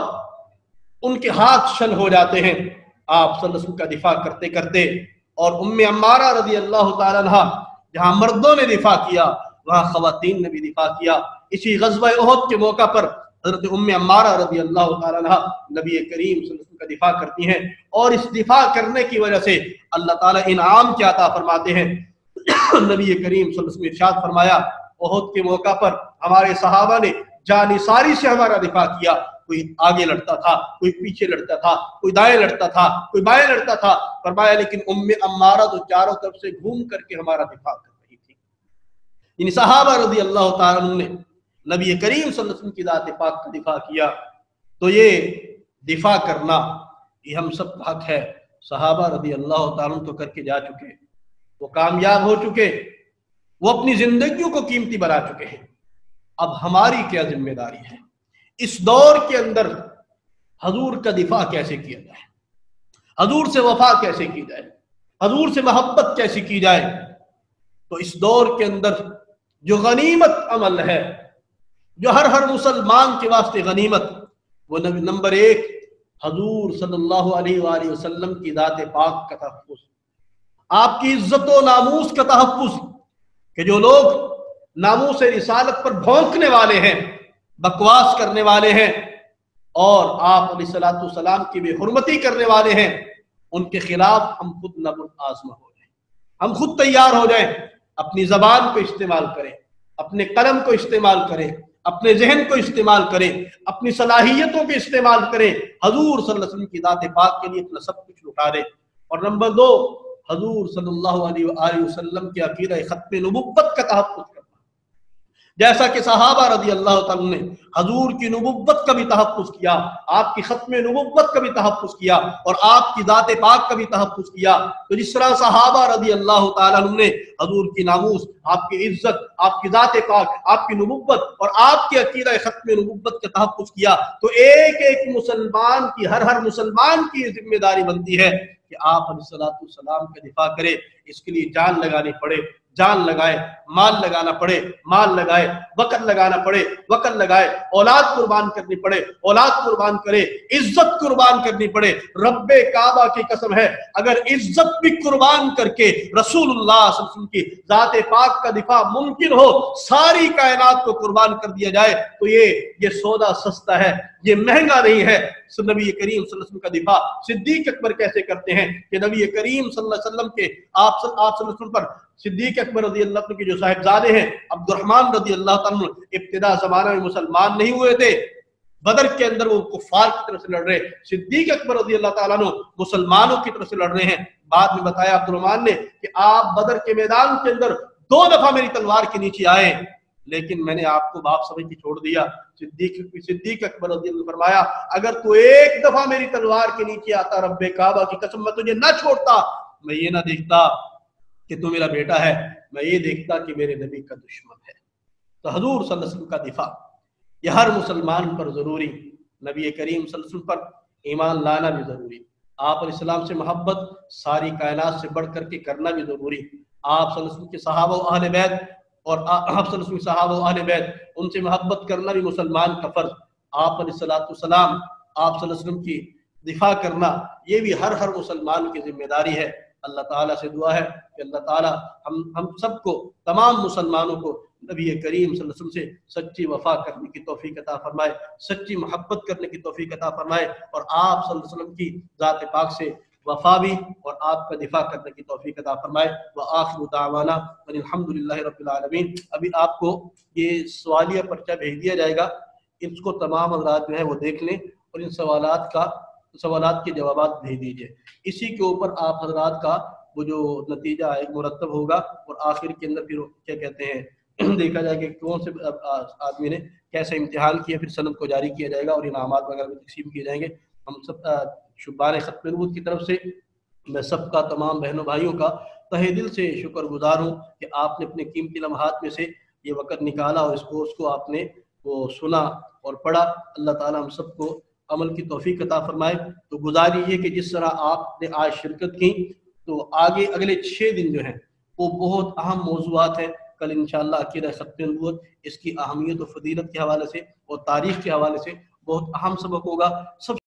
ان کے ہاتھ شل ہو جاتے ہیں آپ صلی اللہ علیہ وسلم کا دفاع کرتے کرتے۔ اور ام عمارہ رضی اللہ تعالیٰ عنہ، جہاں مردوں نے دفاع کیا وہاں خواتین نے بھی دفاع کیا۔ اسی غزوہ احد کے موقع پر حضرت ام عمارہ رضی اللہ تعالیٰ عنہ نبی کریم صلی اللہ علیہ وسلم کا دفاع کرتی ہیں، اور اس دفاع کرنے کی وجہ سے اللہ تعالیٰ انعام کیا عطا فرماتے ہیں۔ نبی کریم صلی اللہ علیہ وسلم ارشاد فرمایا احد کے موقع پر ہمارے صحابہ نے جانثاری سے ہمارا دفاع کیا، کوئی آگے لڑتا تھا، کوئی پیچھے لڑتا تھا، کوئی دائیں لڑتا تھا، کوئی بائیں لڑتا تھا، فرمایا لیکن ام عمارہ تو چاروں طرف سے گھوم کر کے ہمارا دفاع کر رہی تھی۔ یعنی صحابہ رضی اللہ تعالیٰ عنہ نے نبی کریم صلی اللہ علیہ وسلم کی ذات پاک کا دفاع کیا۔ تو یہ دفاع کرنا یہ ہم سب کا حق ہے۔ صحابہ رضی اللہ تعالیٰ عنہ تو کر کے جا چکے، وہ کامیاب ہو چکے، وہ اپنی زندگیوں کو قیمتی بنا چکے ہیں۔ اب ہماری کیا ذمہ داری ہے؟ اس دور کے اندر حضور کا دفاع کیسے کیا جائے، حضور سے وفا کیسے کی جائے، حضور سے محبت کیسے کی جائے؟ تو اس دور کے اندر جو غنیمت عمل ہے، جو ہر ہر مسلمان کے واسطے غنیمت، وہ نمبر ایک حضور صلی اللہ علیہ وآلہ وسلم کی ذات پاک کا تحفظ، آپ کی عزت و ناموس کا تحفظ، کہ جو لوگ ناموس رسالت پر بھونکنے والے ہیں، بکواس کرنے والے ہیں، اور آپ علیہ الصلوۃ والسلام کی بے حرمتی کرنے والے ہیں، ان کے خلاف ہم خود نبض آزما ہو جائیں، ہم خود تیار ہو جائیں، اپنی زبان کو استعمال کریں، اپنے قلم کو استعمال کریں، اپنے ذہن کو استعمال کریں، اپنی صلاحیتوں کو استعمال کریں، حضور صلی اللہ علیہ وسلم کی ذات پاک کے لیے اپنا سب کچھ لٹا دیں۔ اور نمبر دو، حضور صلی اللہ علیہ وآلہ وسلم کے عقیدہ ختم نبوت کا تحفظ کرنا، جیسا کہ صحابہ رضی اللہ تعالیٰ نے حضور کی نبوت کا بھی تحفظ کیا، آپ کی ختم نبوت کا بھی تحفظ کیا، اور آپ کی ذات پاک کا بھی تحفظ کیا۔ تو جس طرح صحابہ رضی اللہ تعالیٰ نے حضور کی ناموس، آپ کی عزت، آپ کی ذات پاک، آپ کی نبوت اور آپ کی عقیدہ ختم نبوت کا تحفظ کیا، تو ایک ایک مسلمان کی، ہر ہر مسلمان کی ذمہ داری بنتی ہے کہ آپ علیہ الصلوۃ والسلام کا دفاع کرے۔ اس کے لیے جان لگانی پڑے، جان لگائے، مال لگانا پڑے، مال لگائے، وقت لگانا پڑے، وقت لگائے، اولاد قربان کرنی پڑے، اولاد قربان کرے، عزت قربان کرنی پڑے۔ رب کعبہ کی قسم ہے، اگر عزت بھی قربان کر کے رسول اللہ صلی اللہ علیہ وسلم کی ذات پاک کا دفاع ممکن ہو، ساری کائنات کو قربان کر دیا جائے، تو یہ یہ سودا سستا ہے، یہ مہنگا نہیں ہے۔ نبی کریم صلی اللہ علیہ وسلم کا دفاع صدیق اکبر کیسے کرتے ہیں کہ نبی کریم صلی اللہ علیہ وسلم کے آپ صلی اللہ علیہ وسلم پر صدیق اکبر رضی اللہ عنہ کے جو صاحبزادے ہیں عبد الرحمن رضی اللہ عنہ، ابتدا زمانہ میں مسلمان نہیں ہوئے تھے، بدر کے اندر وہ کفار کی طرف سے لڑ رہے، صدیق اکبر رضی اللہ تعالیٰ عنہ مسلمانوں کی طرف سے لڑ رہے ہیں۔ بعد میں بتایا عبد الرحمن نے کہ آپ بدر کے میدان کے اندر دو دفعہ میری تلوار کے نیچے آئے، لیکن میں نے آپ کو باپ سمجھ کے چھوڑ دیا۔ صدیق صدیق اکبر رضی اللہ عنہ فرمایا اگر تو ایک دفعہ میری تلوار کے نیچے آتا، رب کعبہ کی قسم میں تجھے نہ چھوڑتا، میں یہ نہ دیکھتا کہ تو میرا بیٹا ہے، میں یہ دیکھتا کہ میرے نبی کا دشمن ہے۔ تو حضور صلی اللہ علیہ وسلم کا دفاع یہ ہر مسلمان پر ضروری، نبی کریم صلی اللہ علیہ وسلم پر ایمان لانا بھی ضروری، آپ علیہ السلام سے محبت ساری کائنات سے بڑھ کر کے کرنا بھی ضروری، آپ صلی اللہ علیہ وسلم کے صحابہ و اہل بیت اور آپ صلی اللہ علیہ وسلم کے صحابہ و اہل بیت ان سے محبت کرنا بھی مسلمان کا فرض، آپ علیہ الصلوۃ والسلام آپ صلی اللہ علیہ وسلم کی دفاع کرنا یہ بھی ہر ہر مسلمان کی ذمہ داری ہے۔ اللہ تعالیٰ سے دعا ہے کہ اللہ تعالیٰ ہم ہم سب کو تمام مسلمانوں کو نبی کریم صلی اللہ علیہ وسلم سے سچی وفا کرنے کی توفیق عطا فرمائے، سچی محبت کرنے کی توفیق عطا فرمائے، اور آپ صلی اللہ علیہ وسلم کی ذات پاک سے وفا بھی اور آپ کا دفاع کرنے کی توفیق عطا فرمائے۔ وآخر دعوانا ان الحمد للہ رب العالمین۔ ابھی آپ کو یہ سوالیہ پرچہ بھیج دیا جائے گا، اس کو تمام حضرات جو ہے وہ دیکھ لیں اور ان سوالات کا سوالات کے جوابات بھیج دیجیے، اسی کے اوپر آپ حضرات کا وہ جو نتیجہ ہے مرتب ہوگا، اور آخر کے اندر پھر کیا کہتے ہیں دیکھا جائے کہ کون سے آدمی نے کیسے امتحان کیا، پھر سند کو جاری کیا جائے گا اور انعامات وغیرہ بھی تقسیم کیے جائیں گے۔ ہم سب شبان ختم نبوت کی طرف سے میں سب کا تمام بہنوں بھائیوں کا تہہ دل سے شکر گزار ہوں کہ آپ نے اپنے قیمتی لمحات میں سے یہ وقت نکالا اور اس کورس کو آپ نے وہ سنا اور پڑھا۔ اللہ تعالیٰ ہم سب کو عمل کی توفیق عطا فرمائے۔ تو گزارش یہ کہ جس طرح آپ نے آج شرکت کی تو آگے اگلے چھ دن جو ہیں وہ بہت اہم موضوعات ہیں۔ کل انشاءاللہ عقیدہ ختم نبوت، اس کی اہمیت و فضیلت کے حوالے سے اور تاریخ کے حوالے سے بہت اہم سبق ہوگا۔ سب